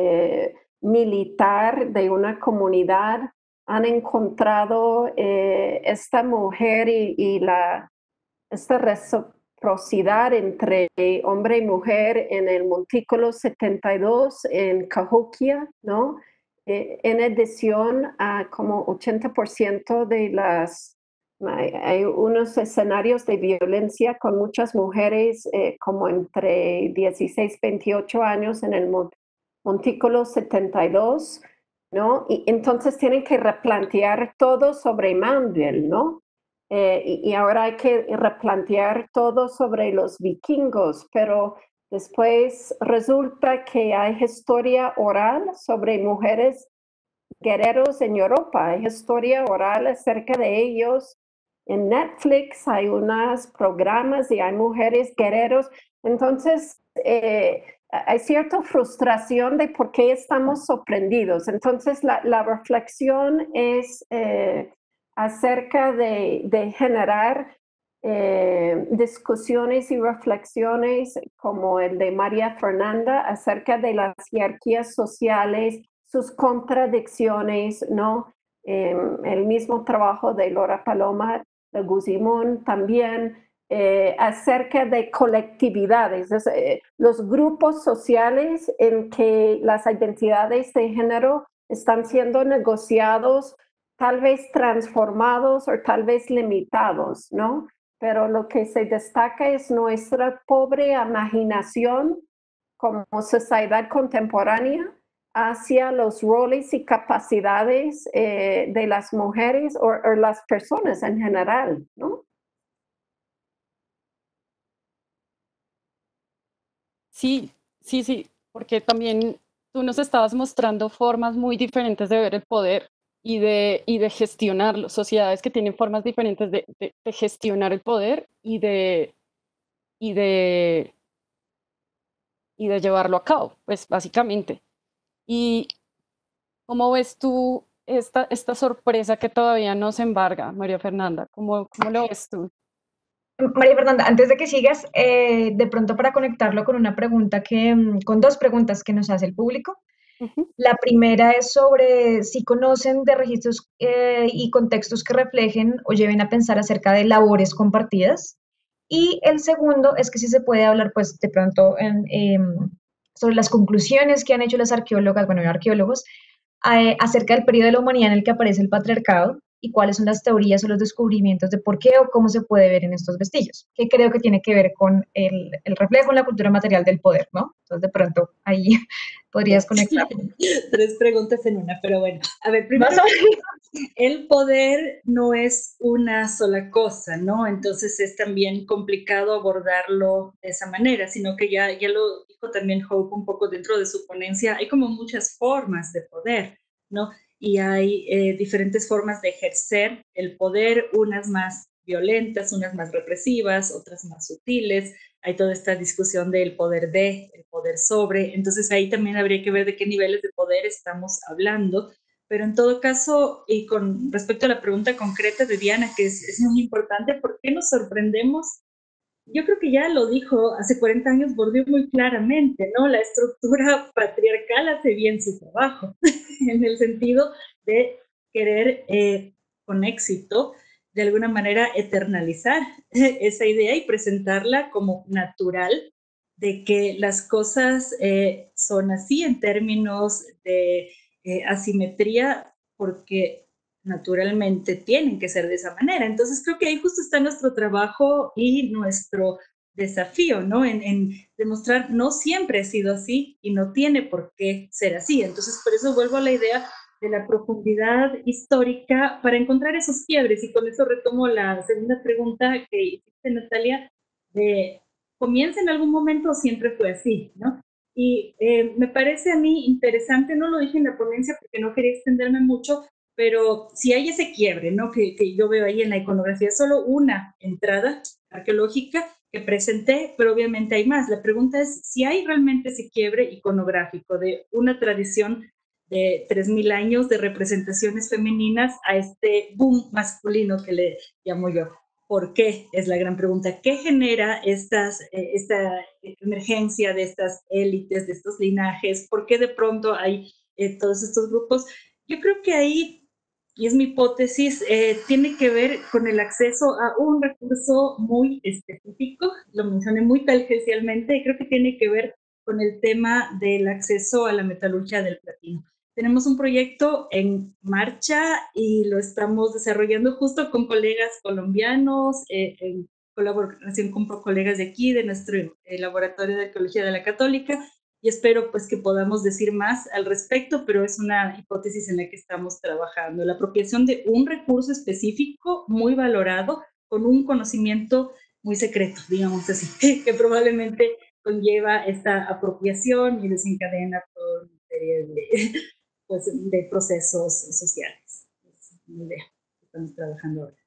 militar de una comunidad. Han encontrado esta mujer y esta reciprocidad entre hombre y mujer en el Montículo 72 en Cahokia, ¿no? En adición a como 80% de hay unos escenarios de violencia con muchas mujeres como entre 16 y 28 años en el Montículo 72, ¿no? Y entonces tienen que replantear todo sobre Mandel, ¿no? Y ahora hay que replantear todo sobre los vikingos, pero Después resulta que hay historia oral sobre mujeres guerreros en Europa. Hay historia oral acerca de ellos. En Netflix hay unos programas y hay mujeres guerreros. Entonces, hay cierta frustración de por qué estamos sorprendidos. Entonces, la reflexión es acerca de generar discusiones y reflexiones como el de María Fernanda acerca de las jerarquías sociales, sus contradicciones, ¿no? El mismo trabajo de Laura Paloma de Guzimón también acerca de colectividades, los grupos sociales en que las identidades de género están siendo negociados, tal vez transformados o tal vez limitados, ¿no? Pero lo que se destaca es nuestra pobre imaginación como sociedad contemporánea hacia los roles y capacidades de las mujeres o las personas en general, ¿no? Sí, sí, sí, porque también tú nos estabas mostrando formas muy diferentes de ver el poder y de gestionarlo, sociedades que tienen formas diferentes de gestionar el poder y de, y de llevarlo a cabo, pues básicamente. ¿Y cómo ves tú esta sorpresa que todavía nos embarga, María Fernanda? ¿Cómo lo ves tú? María Fernanda, antes de que sigas, de pronto para conectarlo con una pregunta con dos preguntas que nos hace el público. Ujú. La primera es sobre si conocen de registros y contextos que reflejen o lleven a pensar acerca de labores compartidas. Y el segundo es que si se puede hablar, pues, de pronto sobre las conclusiones que han hecho las arqueólogas, bueno, y arqueólogos, acerca del periodo de la humanidad en el que aparece el patriarcado y cuáles son las teorías o los descubrimientos de por qué o cómo se puede ver en estos vestigios, que creo que tiene que ver con el reflejo en la cultura material del poder, ¿no? Entonces, de pronto, ahí podrías conectar. Tres preguntas en una, pero bueno. A ver, primero, Más o menos. el poder no es una sola cosa, ¿no? Entonces es también complicado abordarlo de esa manera, sino que ya lo dijo también Hope un poco dentro de su ponencia, hay como muchas formas de poder, ¿no? Y hay diferentes formas de ejercer el poder, unas más violentas, unas más represivas, otras más sutiles. Hay toda esta discusión del poder el poder sobre. Entonces ahí también habría que ver de qué niveles de poder estamos hablando. Pero en todo caso, y con respecto a la pregunta concreta de Diana, que es muy importante, ¿por qué nos sorprendemos? Yo creo que ya lo dijo hace 40 años Bourdieu muy claramente, ¿no? La estructura patriarcal hace bien su trabajo, en el sentido de querer con éxito, de alguna manera, eternalizar esa idea y presentarla como natural, de que las cosas son así en términos de asimetría, porque naturalmente tienen que ser de esa manera. Entonces creo que ahí justo está nuestro trabajo y nuestro desafío, ¿no? En demostrar no siempre ha sido así y no tiene por qué ser así. Entonces por eso vuelvo a la idea de la profundidad histórica para encontrar esos quiebres y con eso retomo la segunda pregunta que hiciste, Natalia, de ¿comienza en algún momento o siempre fue así, ¿no? Y me parece a mí interesante, no lo dije en la ponencia porque no quería extenderme mucho, pero si hay ese quiebre, ¿no? Que yo veo ahí en la iconografía, solo una entrada arqueológica que presenté, pero obviamente hay más. La pregunta es si hay realmente ese quiebre iconográfico de una tradición de 3.000 años de representaciones femeninas a este boom masculino que le llamo yo. ¿Por qué? Es la gran pregunta. ¿Qué genera esta emergencia de estas élites, de estos linajes? ¿Por qué de pronto hay todos estos grupos? Yo creo que ahí, y es mi hipótesis, tiene que ver con el acceso a un recurso muy específico, lo mencioné muy tangencialmente, y creo que tiene que ver con el tema del acceso a la metalurgia del platino. Tenemos un proyecto en marcha y lo estamos desarrollando justo con colegas colombianos, en colaboración con colegas de aquí, de nuestro laboratorio de arqueología de la Católica, y espero pues que podamos decir más al respecto, pero es una hipótesis en la que estamos trabajando. La apropiación de un recurso específico muy valorado con un conocimiento muy secreto, digamos así, que probablemente conlleva esta apropiación y desencadena toda una serie pues, de procesos sociales. Es una idea que estamos trabajando ahora.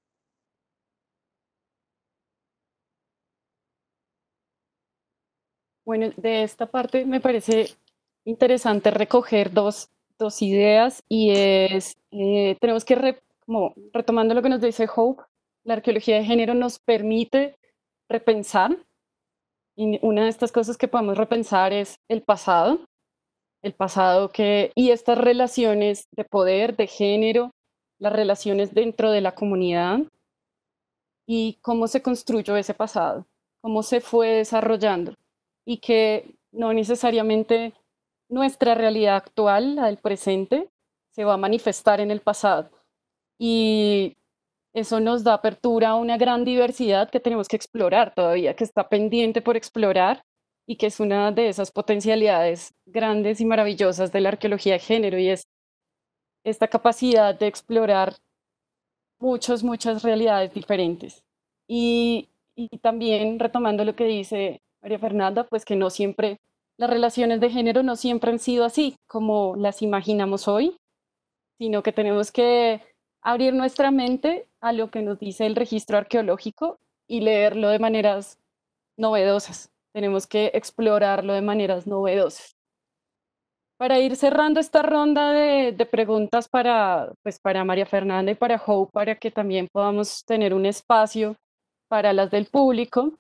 Bueno, de esta parte me parece interesante recoger dos ideas y es, tenemos que, como retomando lo que nos dice Hope, la arqueología de género nos permite repensar y una de estas cosas que podemos repensar es el pasado y estas relaciones de poder, de género, las relaciones dentro de la comunidad y cómo se construyó ese pasado, cómo se fue desarrollando y que no necesariamente nuestra realidad actual, la del presente, se va a manifestar en el pasado. Y eso nos da apertura a una gran diversidad que tenemos que explorar todavía, que está pendiente por explorar y que es una de esas potencialidades grandes y maravillosas de la arqueología de género y es esta capacidad de explorar muchas realidades diferentes. Y también retomando lo que dice María Fernanda, pues que no siempre, las relaciones de género no siempre han sido así como las imaginamos hoy, sino que tenemos que abrir nuestra mente a lo que nos dice el registro arqueológico y leerlo de maneras novedosas. Tenemos que explorarlo de maneras novedosas. Para ir cerrando esta ronda de preguntas pues para María Fernanda y para Hope, para que también podamos tener un espacio para las del público,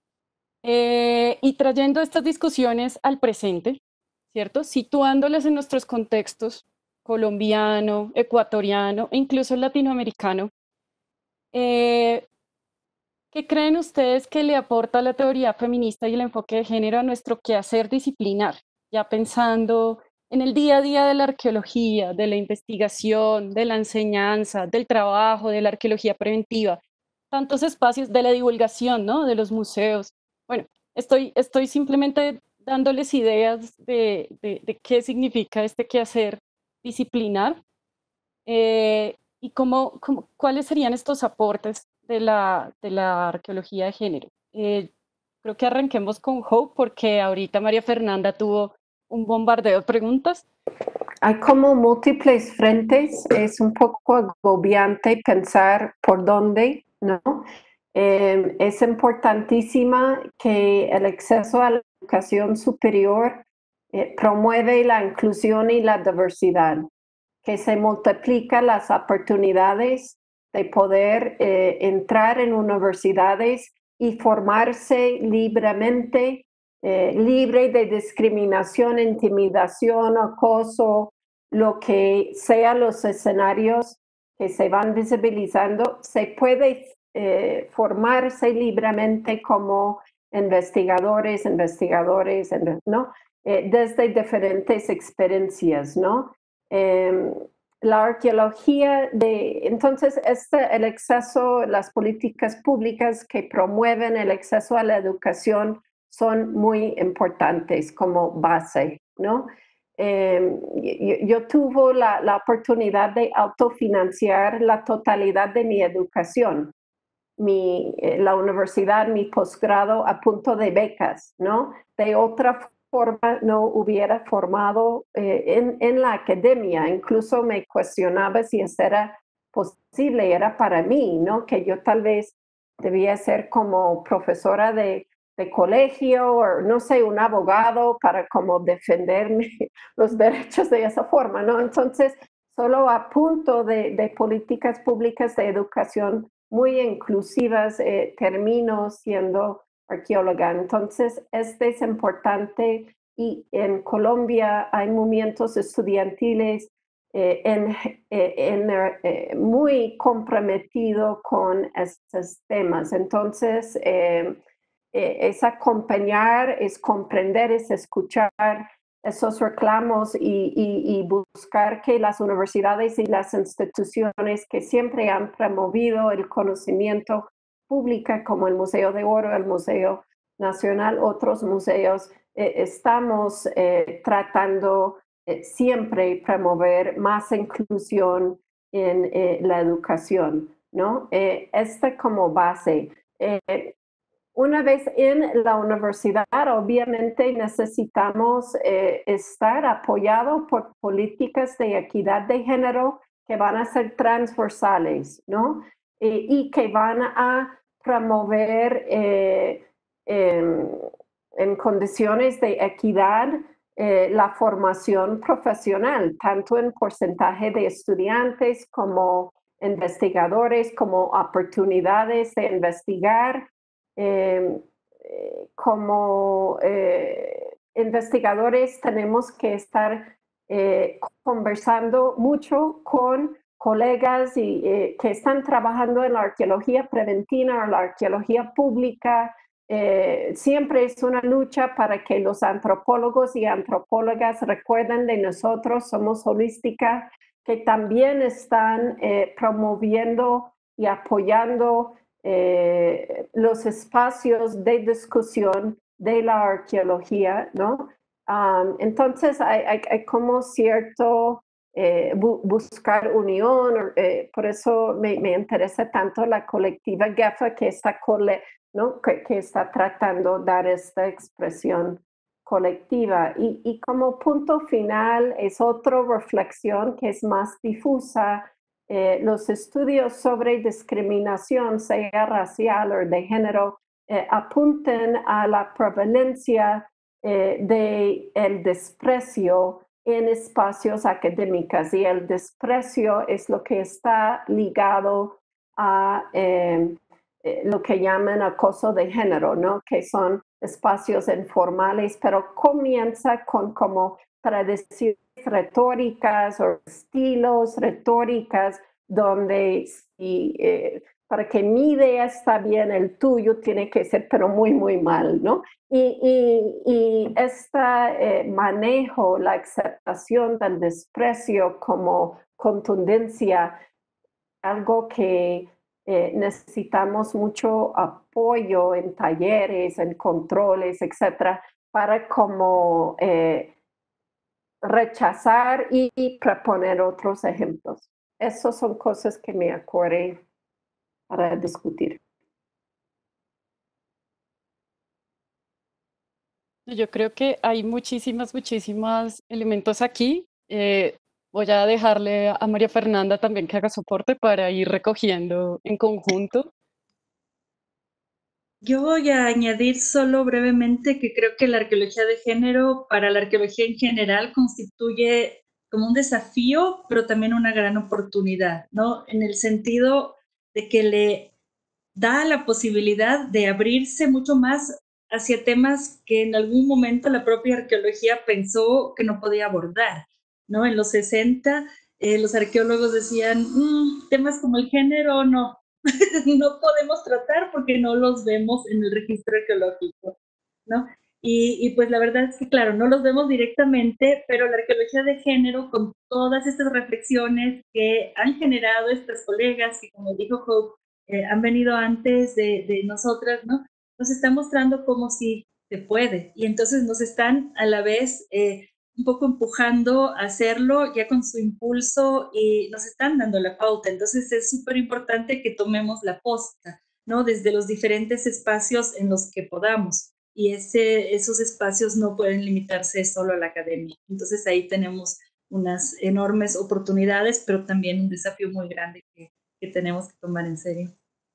y trayendo estas discusiones al presente, ¿cierto? Situándolas en nuestros contextos colombiano, ecuatoriano e incluso latinoamericano. Eh, ¿Qué creen ustedes que le aporta la teoría feminista y el enfoque de género a nuestro quehacer disciplinar? Ya pensando en el día a día de la arqueología, de la investigación, de la enseñanza, del trabajo, de la arqueología preventiva, tantos espacios de la divulgación, ¿no? De los museos. Bueno, estoy simplemente dándoles ideas de qué significa este quehacer disciplinar y cuáles serían estos aportes de la arqueología de género. Creo que arranquemos con Hope porque ahorita María Fernanda tuvo un bombardeo de preguntas. Hay como múltiples frentes, es un poco agobiante pensar por dónde, ¿no? Es importantísima que el acceso a la educación superior promueve la inclusión y la diversidad, que se multiplican las oportunidades de poder entrar en universidades y formarse libremente, libre de discriminación, intimidación, acoso, lo que sean los escenarios que se van visibilizando. Se puede formarse libremente como investigadores, ¿no? Desde diferentes experiencias, ¿no? La arqueología entonces el acceso, las políticas públicas que promueven el acceso a la educación son muy importantes como base, ¿no? Yo tuve la oportunidad de autofinanciar la totalidad de mi educación, la universidad, mi posgrado a punto de becas, ¿no? De otra forma no hubiera formado en la academia. Incluso me cuestionaba si eso era posible, era para mí, ¿no? Que yo tal vez debía ser como profesora de colegio o no sé, un abogado para como defenderme los derechos de esa forma, ¿no? Entonces, solo a punto de políticas públicas de educación muy inclusivas, termino siendo arqueóloga. Entonces, este es importante y en Colombia hay movimientos estudiantiles muy comprometidos con estos temas. Entonces, es acompañar, es comprender, es escuchar esos reclamos y buscar que las universidades y las instituciones que siempre han promovido el conocimiento público, como el Museo de Oro, el Museo Nacional, otros museos, estamos tratando siempre promover más inclusión en la educación, ¿no? Esta como base. una vez en la universidad, obviamente necesitamos estar apoyados por políticas de equidad de género que van a ser transversales, ¿no? Y que van a promover en condiciones de equidad la formación profesional, tanto en porcentaje de estudiantes como investigadores, como oportunidades de investigar. Como investigadores tenemos que estar conversando mucho con colegas que están trabajando en la arqueología preventiva o la arqueología pública. Siempre es una lucha para que los antropólogos y antropólogas recuerden de nosotros, somos holística, que también están promoviendo y apoyando los espacios de discusión de la arqueología, ¿no? Entonces hay como cierto buscar unión, por eso me interesa tanto la colectiva GEFA ¿no? que está tratando de dar esta expresión colectiva. Y como punto final es otra reflexión que es más difusa. Los estudios sobre discriminación, sea racial o de género, apuntan a la prevalencia del desprecio en espacios académicos, y el desprecio es lo que está ligado a lo que llaman acoso de género, ¿no? Que son espacios informales, pero comienza con como tradiciones retóricas o estilos retóricas donde para que mi idea está bien, el tuyo tiene que ser pero muy, muy mal, ¿no? Y este manejo, la aceptación del desprecio como contundencia, algo que necesitamos mucho apoyo en talleres, en controles, etcétera, para como rechazar y proponer otros ejemplos. Esas son cosas que me acuerdo para discutir. Yo creo que hay muchísimos elementos aquí. Voy a dejarle a María Fernanda también que haga soporte para ir recogiendo en conjunto. Yo voy a añadir solo brevemente que creo que la arqueología de género para la arqueología en general constituye como un desafío, pero también una gran oportunidad, ¿no? En el sentido de que le da la posibilidad de abrirse mucho más hacia temas que en algún momento la propia arqueología pensó que no podía abordar, ¿no? En los 60, los arqueólogos decían, temas como el género no, no podemos tratar porque no los vemos en el registro arqueológico, ¿no? Y pues la verdad es que, claro, no los vemos directamente, pero la arqueología de género, con todas estas reflexiones que han generado estas colegas, que como dijo Hope, han venido antes de nosotras, ¿no? Nos está mostrando cómo sí se puede. Y entonces nos están a la vez un poco empujando a hacerlo ya con su impulso y nos están dando la pauta. Entonces es súper importante que tomemos la posta, ¿no? Desde los diferentes espacios en los que podamos. Y esos espacios no pueden limitarse solo a la academia. Entonces ahí tenemos unas enormes oportunidades, pero también un desafío muy grande que tenemos que tomar en serio.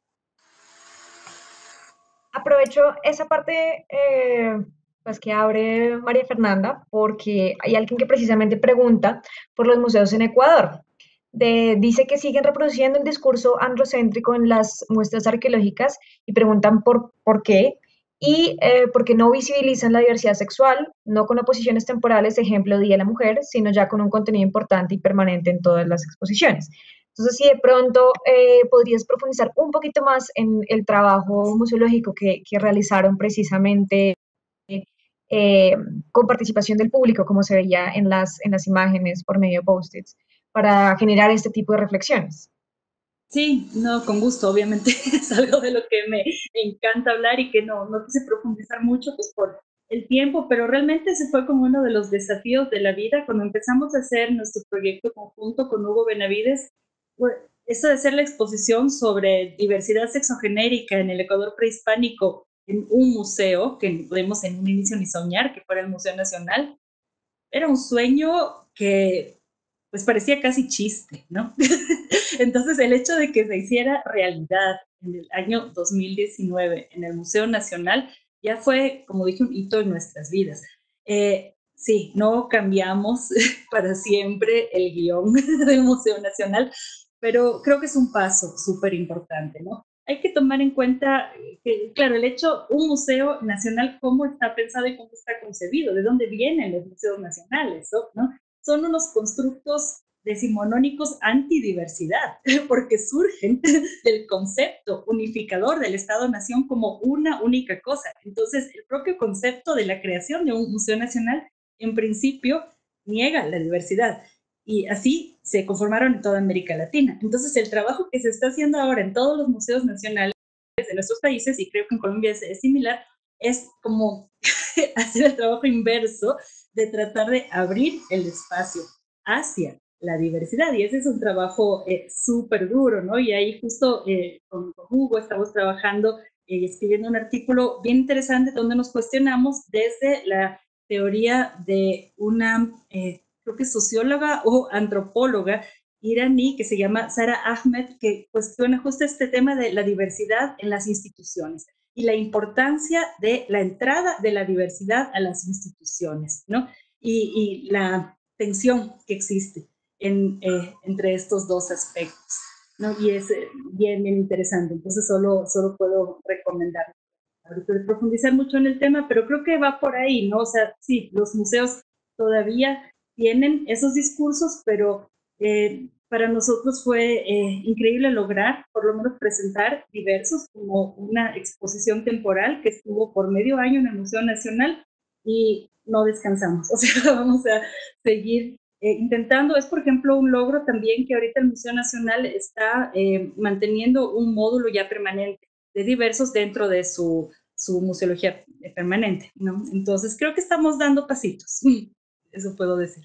Aprovecho esa parte pues que abre María Fernanda, porque hay alguien que precisamente pregunta por los museos en Ecuador. Dice que siguen reproduciendo el discurso androcéntrico en las muestras arqueológicas y preguntan por qué, y por qué no visibilizan la diversidad sexual, no con oposiciones temporales, ejemplo Día de la Mujer, sino ya con un contenido importante y permanente en todas las exposiciones. Entonces, si de pronto podrías profundizar un poquito más en el trabajo museológico que realizaron precisamente eh, con participación del público, como se veía en las imágenes por medio de post-its, para generar este tipo de reflexiones. Sí, no, con gusto, obviamente es algo de lo que me encanta hablar y que no quise profundizar mucho pues por el tiempo, pero realmente ese fue como uno de los desafíos de la vida cuando empezamos a hacer nuestro proyecto conjunto con Hugo Benavides. Pues, eso de hacer la exposición sobre diversidad sexogenérica en el Ecuador prehispánico en un museo, que no podemos en un inicio ni soñar que fuera el Museo Nacional. Era un sueño que pues parecía casi chiste, ¿no? Entonces el hecho de que se hiciera realidad en el año 2019 en el Museo Nacional ya fue, como dije, un hito en nuestras vidas. Sí, no cambiamos para siempre el guión del Museo Nacional, pero creo que es un paso súper importante, ¿no? Hay que tomar en cuenta que, claro, el hecho, un museo nacional, cómo está pensado y cómo está concebido, de dónde vienen los museos nacionales, ¿no? Son unos constructos decimonónicos antidiversidad, porque surgen del concepto unificador del Estado-Nación como una única cosa. Entonces, el propio concepto de la creación de un museo nacional, en principio, niega la diversidad. Y así se conformaron en toda América Latina. Entonces, el trabajo que se está haciendo ahora en todos los museos nacionales de nuestros países, y creo que en Colombia es similar, es como hacer el trabajo inverso de tratar de abrir el espacio hacia la diversidad. Y ese es un trabajo súper duro, ¿no? Y ahí justo con Hugo estamos trabajando y escribiendo un artículo bien interesante donde nos cuestionamos desde la teoría de una, creo que socióloga o antropóloga iraní que se llama Sara Ahmed, que cuestiona justo este tema de la diversidad en las instituciones y la importancia de la entrada de la diversidad a las instituciones, ¿no? Y la tensión que existe entre estos dos aspectos, ¿no? Y es bien, bien interesante. Entonces, solo puedo recomendar. Ahorita de profundizar mucho en el tema, pero creo que va por ahí, ¿no? O sea, sí, los museos todavía tienen esos discursos, pero para nosotros fue increíble lograr, por lo menos presentar diversos, como una exposición temporal que estuvo por medio año en el Museo Nacional y no descansamos. O sea, vamos a seguir intentando. Es, por ejemplo, un logro también que ahorita el Museo Nacional está manteniendo un módulo ya permanente de diversos dentro de su museología permanente, ¿no? Entonces, creo que estamos dando pasitos. Eso puedo decir.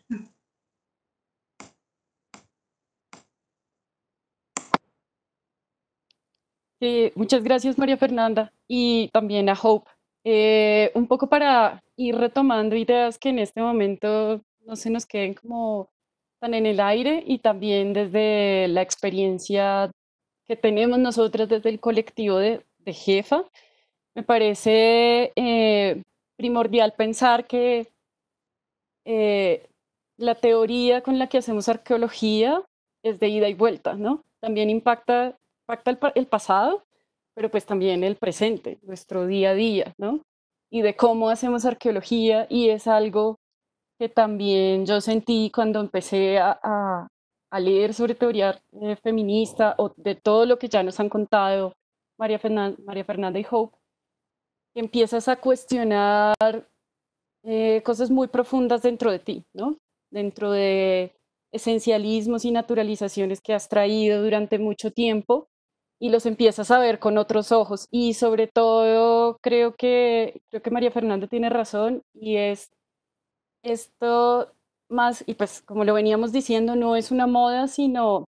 Muchas gracias, María Fernanda, y también a Hope. Un poco para ir retomando ideas que en este momento no se nos queden como tan en el aire y también desde la experiencia que tenemos nosotras desde el colectivo de Jefa, me parece primordial pensar que la teoría con la que hacemos arqueología es de ida y vuelta, ¿no? También impacta el pasado, pero pues también el presente, nuestro día a día, ¿no? Y de cómo hacemos arqueología, y es algo que también yo sentí cuando empecé a leer sobre teoría feminista o de todo lo que ya nos han contado María Fernanda y Hope, que empiezas a cuestionar cosas muy profundas dentro de ti, ¿no? Dentro de esencialismos y naturalizaciones que has traído durante mucho tiempo y los empiezas a ver con otros ojos. Y sobre todo, creo que María Fernanda tiene razón y es esto más, y pues como lo veníamos diciendo, no es una moda, sino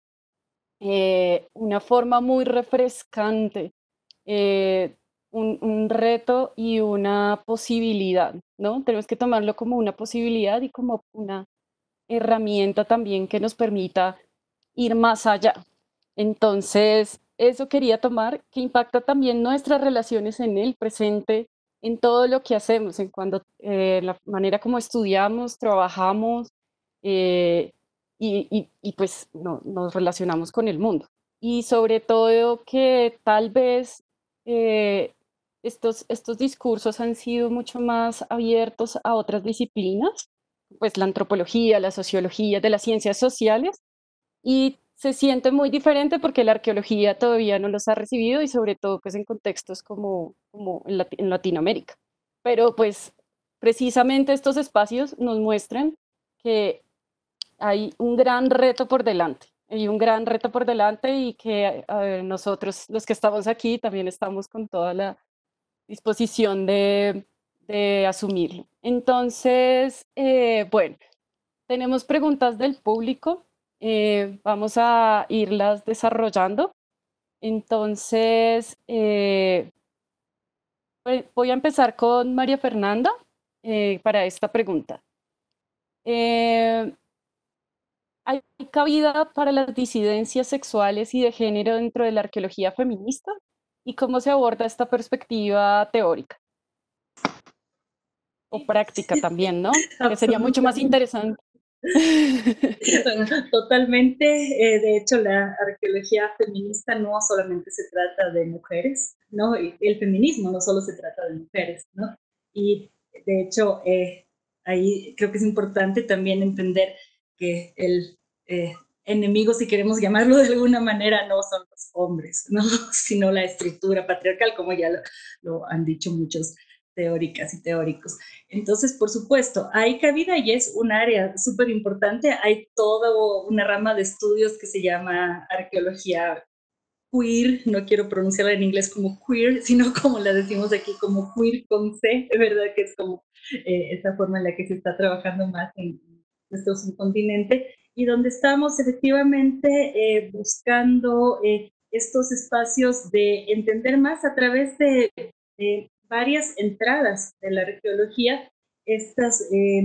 una forma muy refrescante, eh, un reto y una posibilidad, ¿no? Tenemos que tomarlo como una posibilidad y como una herramienta también que nos permita ir más allá. Entonces, eso quería tomar, que impacta también nuestras relaciones en el presente, en todo lo que hacemos, en cuando la manera como estudiamos, trabajamos eh, y pues nos relacionamos con el mundo. Y sobre todo que tal vez eh, estos discursos han sido mucho más abiertos a otras disciplinas, pues la antropología, la sociología, de las ciencias sociales, y se siente muy diferente porque la arqueología todavía no los ha recibido y sobre todo pues en contextos como en Latinoamérica. Pero pues precisamente estos espacios nos muestran que hay un gran reto por delante. Hay un gran reto por delante y que nosotros, los que estamos aquí, también estamos con toda la disposición de asumirlo. Entonces, bueno, tenemos preguntas del público. Vamos a irlas desarrollando. Entonces, Voy a empezar con María Fernanda para esta pregunta. Eh, ¿Hay cabida para las disidencias sexuales y de género dentro de la arqueología feminista? ¿Y cómo se aborda esta perspectiva teórica o práctica también, ¿no? Que sería mucho más Absolutamente. interesante. Totalmente. De hecho, la arqueología feminista no solamente se trata de mujeres, ¿no? Y el feminismo no solo se trata de mujeres, ¿no? Y de hecho, ahí creo que es importante también entender que el enemigo, si queremos llamarlo de alguna manera, no son los hombres, ¿no? Sino la estructura patriarcal, como ya lo han dicho muchos teóricas y teóricos. Entonces, por supuesto, hay cabida y es un área súper importante. Hay toda una rama de estudios que se llama arqueología queer, no quiero pronunciarla en inglés como queer, sino como la decimos aquí, como queer con C, de verdad que es como esa forma en la que se está trabajando más en nuestro subcontinente y donde estamos efectivamente buscando estos espacios de entender más a través de varias entradas de la arqueología, estos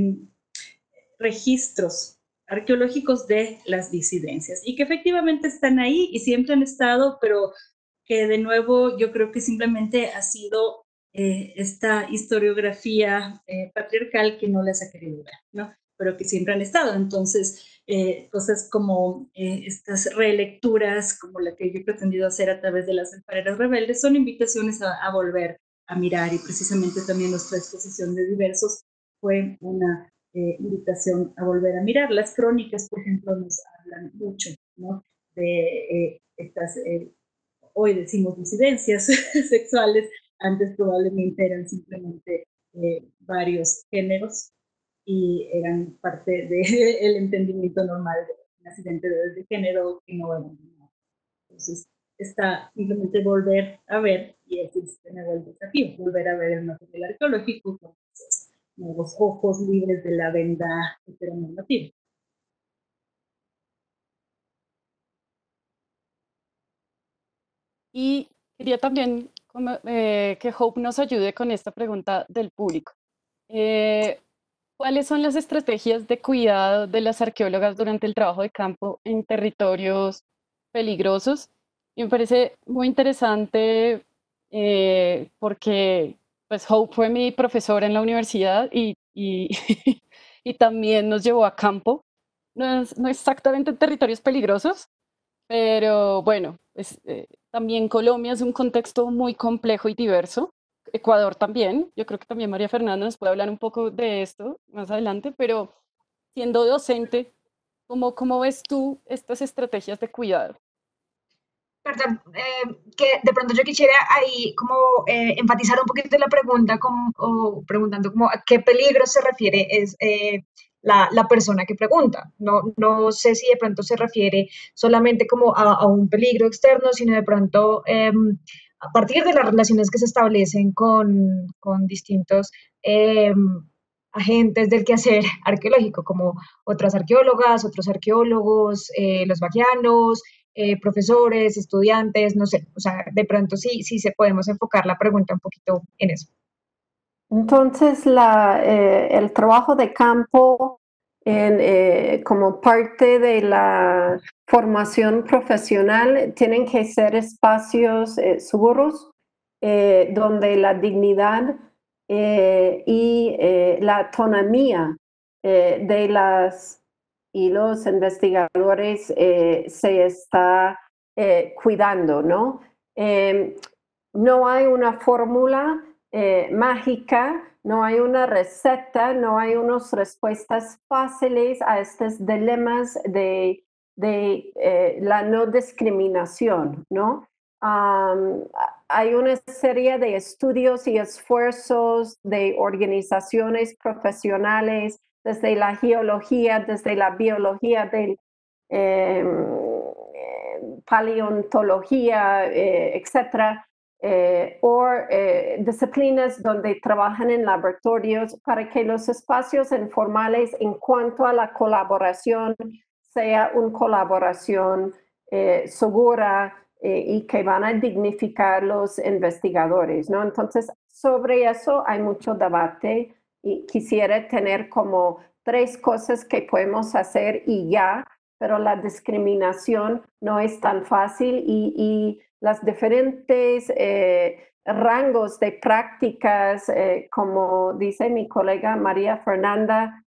registros arqueológicos de las disidencias y que efectivamente están ahí y siempre han estado, pero que de nuevo yo creo que simplemente ha sido esta historiografía patriarcal que no las ha querido ver, ¿no? Pero que siempre han estado. Entonces, cosas como estas relecturas, como la que yo he pretendido hacer a través de las alfareras rebeldes, son invitaciones a volver a mirar y precisamente también nuestra exposición de diversos fue una invitación a volver a mirar. Las crónicas, por ejemplo, nos hablan mucho, ¿no? De estas hoy decimos disidencias sexuales, antes probablemente eran simplemente varios géneros y eran parte del entendimiento normal de las identidades de género que no eran nada. Entonces, está simplemente volver a ver, y ese es de nuevo el desafío, volver a ver el material arqueológico con esos nuevos ojos libres de la venda heteronormativa. Y quería también que Hope nos ayude con esta pregunta del público. Eh, ¿Cuáles son las estrategias de cuidado de las arqueólogas durante el trabajo de campo en territorios peligrosos? Y me parece muy interesante porque pues Hope fue mi profesora en la universidad y también nos llevó a campo. No exactamente en territorios peligrosos, pero bueno, también Colombia es un contexto muy complejo y diverso. Ecuador también. Yo creo que también María Fernanda nos puede hablar un poco de esto más adelante, pero siendo docente, ¿cómo ves tú estas estrategias de cuidado? Perdón, que de pronto yo quisiera ahí como enfatizar un poquito la pregunta o preguntando como a qué peligro se refiere es la persona que pregunta. No sé si de pronto se refiere solamente como a un peligro externo, sino de pronto a partir de las relaciones que se establecen con distintos agentes del quehacer arqueológico, como otras arqueólogas, otros arqueólogos, los vagianos, profesores, estudiantes, no sé, o sea, de pronto sí se podemos enfocar la pregunta un poquito en eso. Entonces, el trabajo de campo como parte de la formación profesional tienen que ser espacios seguros donde la dignidad y la autonomía de las y los investigadores se está cuidando, ¿no? No hay una fórmula mágica, no hay una receta, no hay unas respuestas fáciles a estos dilemas de la no discriminación, ¿no? Hay una serie de estudios y esfuerzos de organizaciones profesionales desde la geología, desde la biología, de paleontología, etcétera, o disciplinas donde trabajan en laboratorios para que los espacios informales en cuanto a la colaboración sea una colaboración segura y que van a dignificar los investigadores, ¿no? Entonces, sobre eso hay mucho debate y quisiera tener como 3 cosas que podemos hacer y ya, pero la discriminación no es tan fácil y las diferentes rangos de prácticas, como dice mi colega María Fernanda,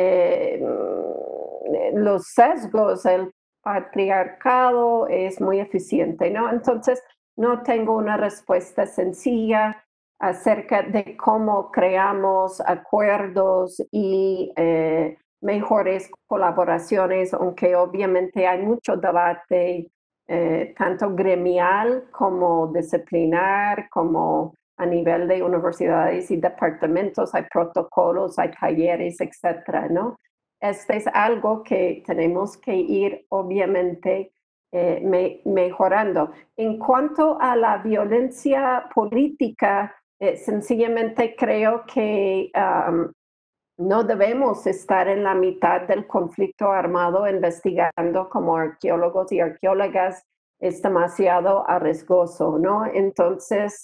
los sesgos, el patriarcado es muy eficiente, ¿no? Entonces, no tengo una respuesta sencilla acerca de cómo creamos acuerdos y mejores colaboraciones, aunque obviamente hay mucho debate, tanto gremial como disciplinar, como a nivel de universidades y departamentos, hay protocolos, hay talleres, etcétera, ¿no? Este es algo que tenemos que ir, obviamente, mejorando. En cuanto a la violencia política, sencillamente creo que no debemos estar en la mitad del conflicto armado investigando como arqueólogos y arqueólogas. Es demasiado arriesgoso, ¿no? Entonces,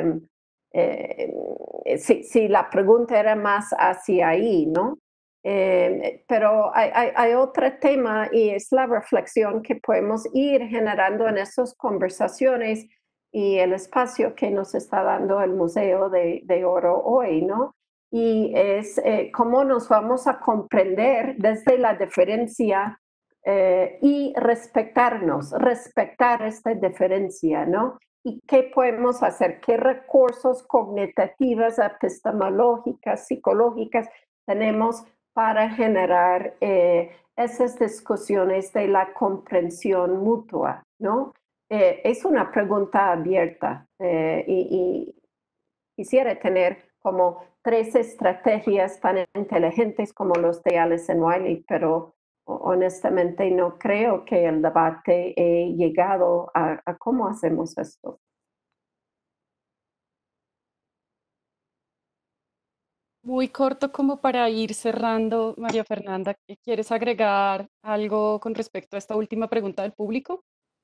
si la pregunta era más hacia ahí, ¿no? Pero hay otro tema y es la reflexión que podemos ir generando en esas conversaciones y el espacio que nos está dando el Museo de Oro hoy, ¿no? Y es cómo nos vamos a comprender desde la diferencia y respetarnos, respetar esta diferencia, ¿no? ¿Y qué podemos hacer? ¿Qué recursos cognitivos, epistemológicas, psicológicas tenemos para generar esas discusiones de la comprensión mutua, ¿no? Es una pregunta abierta y quisiera tener como 3 estrategias tan inteligentes como los de Alison Wiley, pero honestamente no creo que el debate he llegado a cómo hacemos esto. Muy corto como para ir cerrando, María Fernanda, ¿quieres agregar algo con respecto a esta última pregunta del público?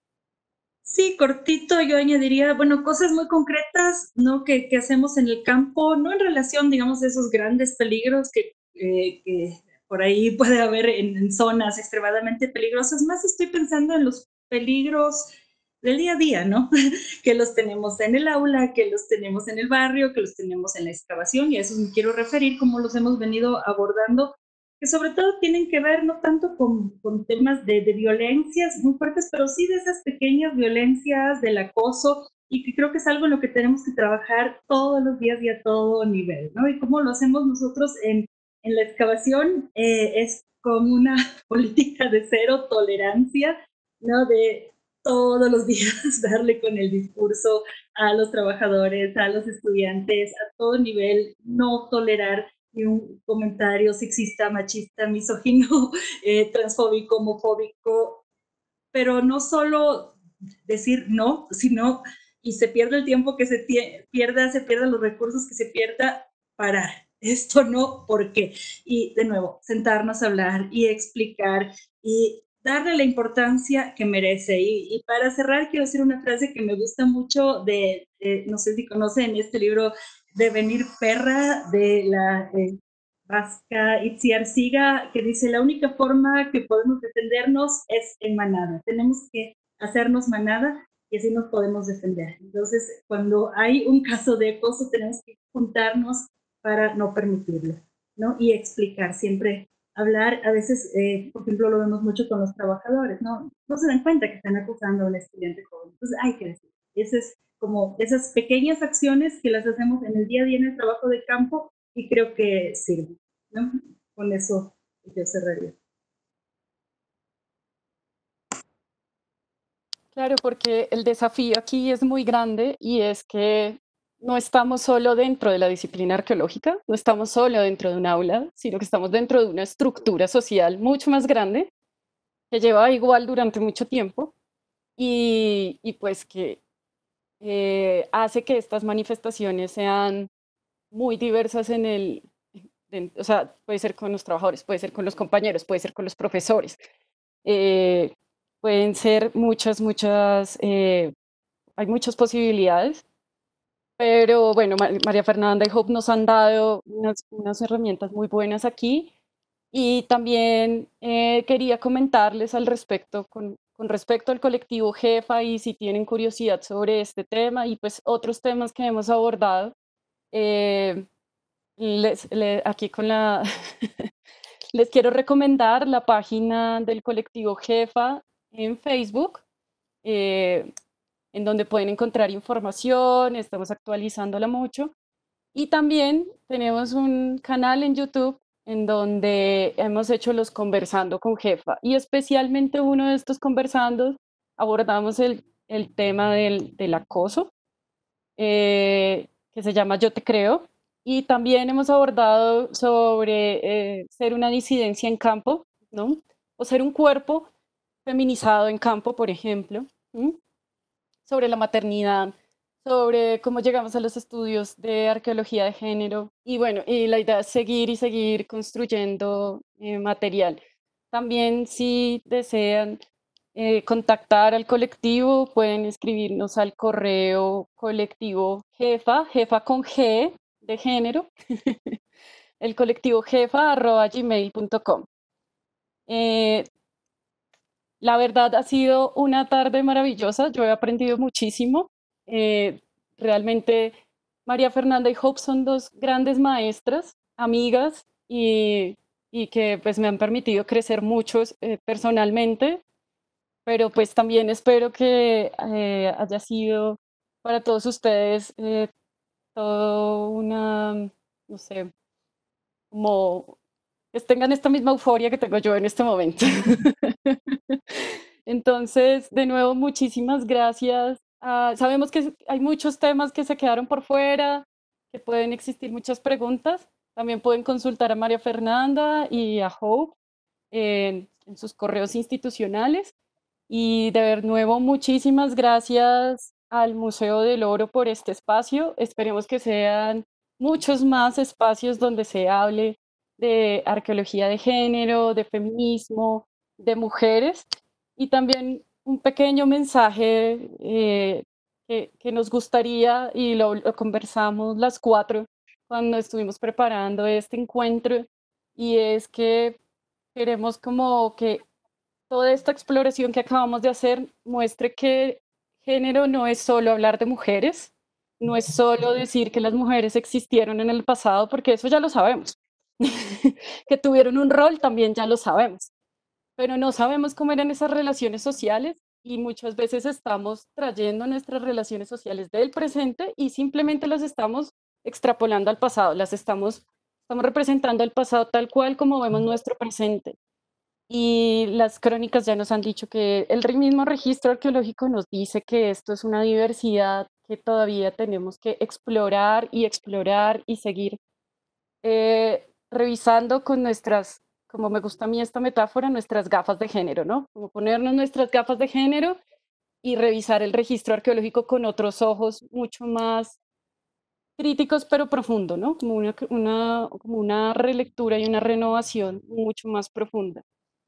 Sí, cortito, yo añadiría, bueno, cosas muy concretas, ¿no? Que hacemos en el campo, no en relación, digamos, a esos grandes peligros que por ahí puede haber en zonas extremadamente peligrosas, más estoy pensando en los peligros del día a día, ¿no? Que los tenemos en el aula, que los tenemos en el barrio, que los tenemos en la excavación, y a eso me quiero referir, como los hemos venido abordando, que sobre todo tienen que ver no tanto con temas de violencias muy fuertes, pero sí de esas pequeñas violencias, del acoso, y que creo que es algo en lo que tenemos que trabajar todos los días y a todo nivel, ¿no? Y cómo lo hacemos nosotros en la excavación es con una política de cero tolerancia, ¿no? De todos los días darle con el discurso a los trabajadores, a los estudiantes, a todo nivel, no tolerar ni un comentario sexista, machista, misógino, transfóbico, homofóbico, pero no solo decir no, sino, y se pierde el tiempo que se pierda, se pierdan los recursos que se pierda, parar. Esto no, ¿por qué? Y de nuevo, sentarnos a hablar y explicar y darle la importancia que merece. Y para cerrar, quiero decir una frase que me gusta mucho no sé si conocen este libro, Devenir perra, de la vasca Itziar Siga, que dice, la única forma que podemos defendernos es en manada. Tenemos que hacernos manada y así nos podemos defender. Entonces, cuando hay un caso de acoso, tenemos que juntarnos para no permitirlo, ¿no? Y explicar, siempre hablar, a veces, por ejemplo, lo vemos mucho con los trabajadores, ¿no? No se dan cuenta que están acusando a un estudiante joven. Entonces, hay que decir, ese es como esas pequeñas acciones que las hacemos en el día a día en el trabajo de campo y creo que sirve, ¿no? Con eso yo cerraría. Claro, porque el desafío aquí es muy grande y es que no estamos solo dentro de la disciplina arqueológica, no estamos solo dentro de un aula, sino que estamos dentro de una estructura social mucho más grande que lleva igual durante mucho tiempo y pues que hace que estas manifestaciones sean muy diversas o sea, puede ser con los trabajadores, puede ser con los compañeros, puede ser con los profesores. eh, Pueden ser muchas, hay muchas posibilidades Pero bueno, María Fernanda y Hope nos han dado unas herramientas muy buenas aquí. Y también quería comentarles al respecto, con respecto al colectivo Jefa, y si tienen curiosidad sobre este tema y pues otros temas que hemos abordado, eh, aquí con la les quiero recomendar la página del colectivo Jefa en Facebook, eh, en donde pueden encontrar información, estamos actualizándola mucho. Y también tenemos un canal en YouTube en donde hemos hecho los Conversando con Jefa. Y especialmente uno de estos conversandos abordamos el tema del acoso, que se llama Yo te creo. Y también hemos abordado sobre ser una disidencia en campo, ¿no? O ser un cuerpo feminizado en campo, por ejemplo. ¿Mm? Sobre la maternidad, sobre cómo llegamos a los estudios de arqueología de género. Y bueno, y la idea es seguir y seguir construyendo material. También si desean contactar al colectivo, pueden escribirnos al correo colectivo jefa con G de género, el colectivo jefa@gmail.com. La verdad ha sido una tarde maravillosa, yo he aprendido muchísimo. Eh, Realmente María Fernanda y Hope son dos grandes maestras, amigas y que pues me han permitido crecer mucho personalmente, pero pues también espero que haya sido para todos ustedes todo una, no sé, como que tengan esta misma euforia que tengo yo en este momento. Entonces, de nuevo, muchísimas gracias. Sabemos que hay muchos temas que se quedaron por fuera, que pueden existir muchas preguntas. También pueden consultar a María Fernanda y a Hope en sus correos institucionales. Y de nuevo, muchísimas gracias al Museo del Oro por este espacio. Esperemos que sean muchos más espacios donde se hable de arqueología de género, de feminismo, de mujeres. Y también un pequeño mensaje que nos gustaría, y lo conversamos las cuatro cuando estuvimos preparando este encuentro, y es que queremos como que toda esta exploración que acabamos de hacer muestre que género no es solo hablar de mujeres, no es solo decir que las mujeres existieron en el pasado, porque eso ya lo sabemos. Que tuvieron un rol también ya lo sabemos, pero no sabemos cómo eran esas relaciones sociales y muchas veces estamos trayendo nuestras relaciones sociales del presente y simplemente las estamos extrapolando al pasado, estamos representando el pasado tal cual como vemos nuestro presente. Y las crónicas ya nos han dicho que el mismo registro arqueológico nos dice que esto es una diversidad que todavía tenemos que explorar y seguir revisando con nuestras, como me gusta a mí esta metáfora, nuestras gafas de género, ¿no? Como ponernos nuestras gafas de género y revisar el registro arqueológico con otros ojos mucho más críticos pero profundo, ¿no? Como una relectura y una renovación mucho más profunda.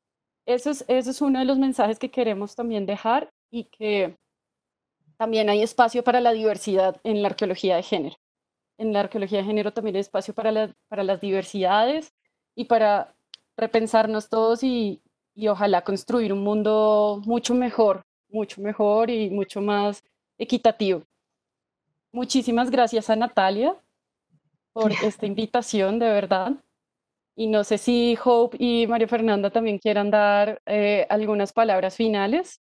Eso es uno de los mensajes que queremos también dejar, y que también hay espacio para la diversidad en la arqueología de género. En la arqueología de género también hay espacio para las diversidades y para repensarnos todos y ojalá construir un mundo mucho mejor y mucho más equitativo. Muchísimas gracias a Natalia por esta invitación, de verdad. Y no sé si Hope y María Fernanda también quieran dar algunas palabras finales.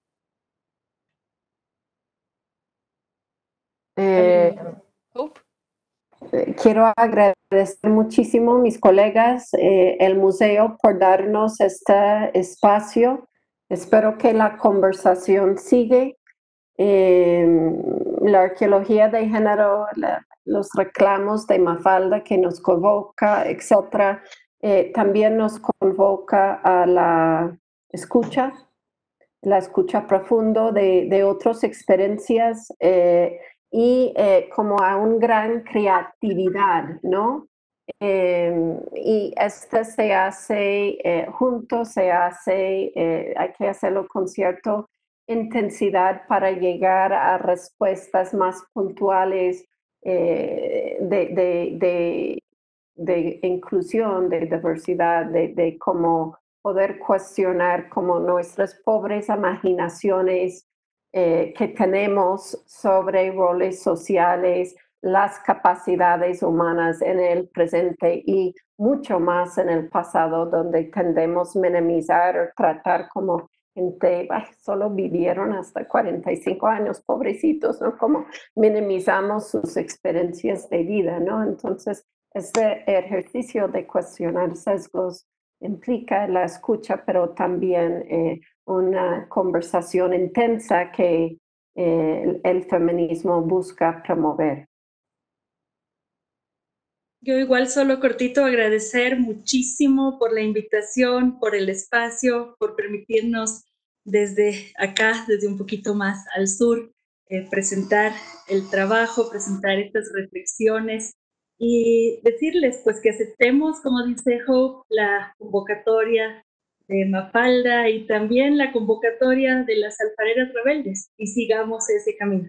Hope. Quiero agradecer muchísimo a mis colegas, el museo, por darnos este espacio. Espero que la conversación sigue. La arqueología de género, los reclamos de Mafalda que nos convoca, etc. También nos convoca a la escucha profundo de otras experiencias y como a una gran creatividad, ¿no? Y esto se hace juntos, hay que hacerlo con cierta intensidad para llegar a respuestas más puntuales de inclusión, de diversidad, de cómo poder cuestionar como nuestras pobres imaginaciones que tenemos sobre roles sociales, las capacidades humanas en el presente y mucho más en el pasado, donde tendemos a minimizar o tratar como gente, solo vivieron hasta 45 años, pobrecitos, ¿no? Como minimizamos sus experiencias de vida, ¿no? Entonces, este ejercicio de cuestionar sesgos implica la escucha, pero también una conversación intensa que el feminismo busca promover. Yo igual solo cortito agradecer muchísimo por la invitación, por el espacio, por permitirnos desde acá, desde un poquito más al sur, presentar el trabajo, presentar estas reflexiones y decirles pues que aceptemos, como dice Hope, la convocatoria de Mafalda y también la convocatoria de las alfareras rebeldes y sigamos ese camino.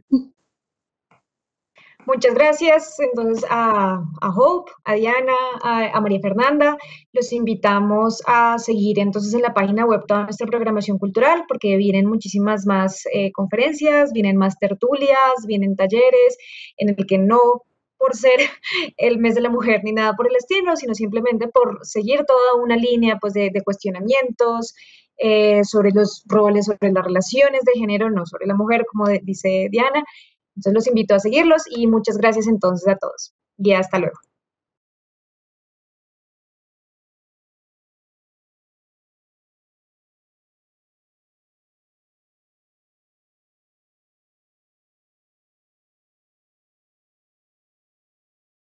Muchas gracias entonces a Hope, a Diana, a María Fernanda. Los invitamos a seguir entonces en la página web toda nuestra programación cultural porque vienen muchísimas más conferencias, vienen más tertulias, vienen talleres en el que no por ser el mes de la mujer ni nada por el estilo, sino simplemente por seguir toda una línea pues, de cuestionamientos sobre los roles, sobre las relaciones de género, no sobre la mujer, como dice Diana. Entonces los invito a seguirlos y muchas gracias entonces a todos. Y hasta luego.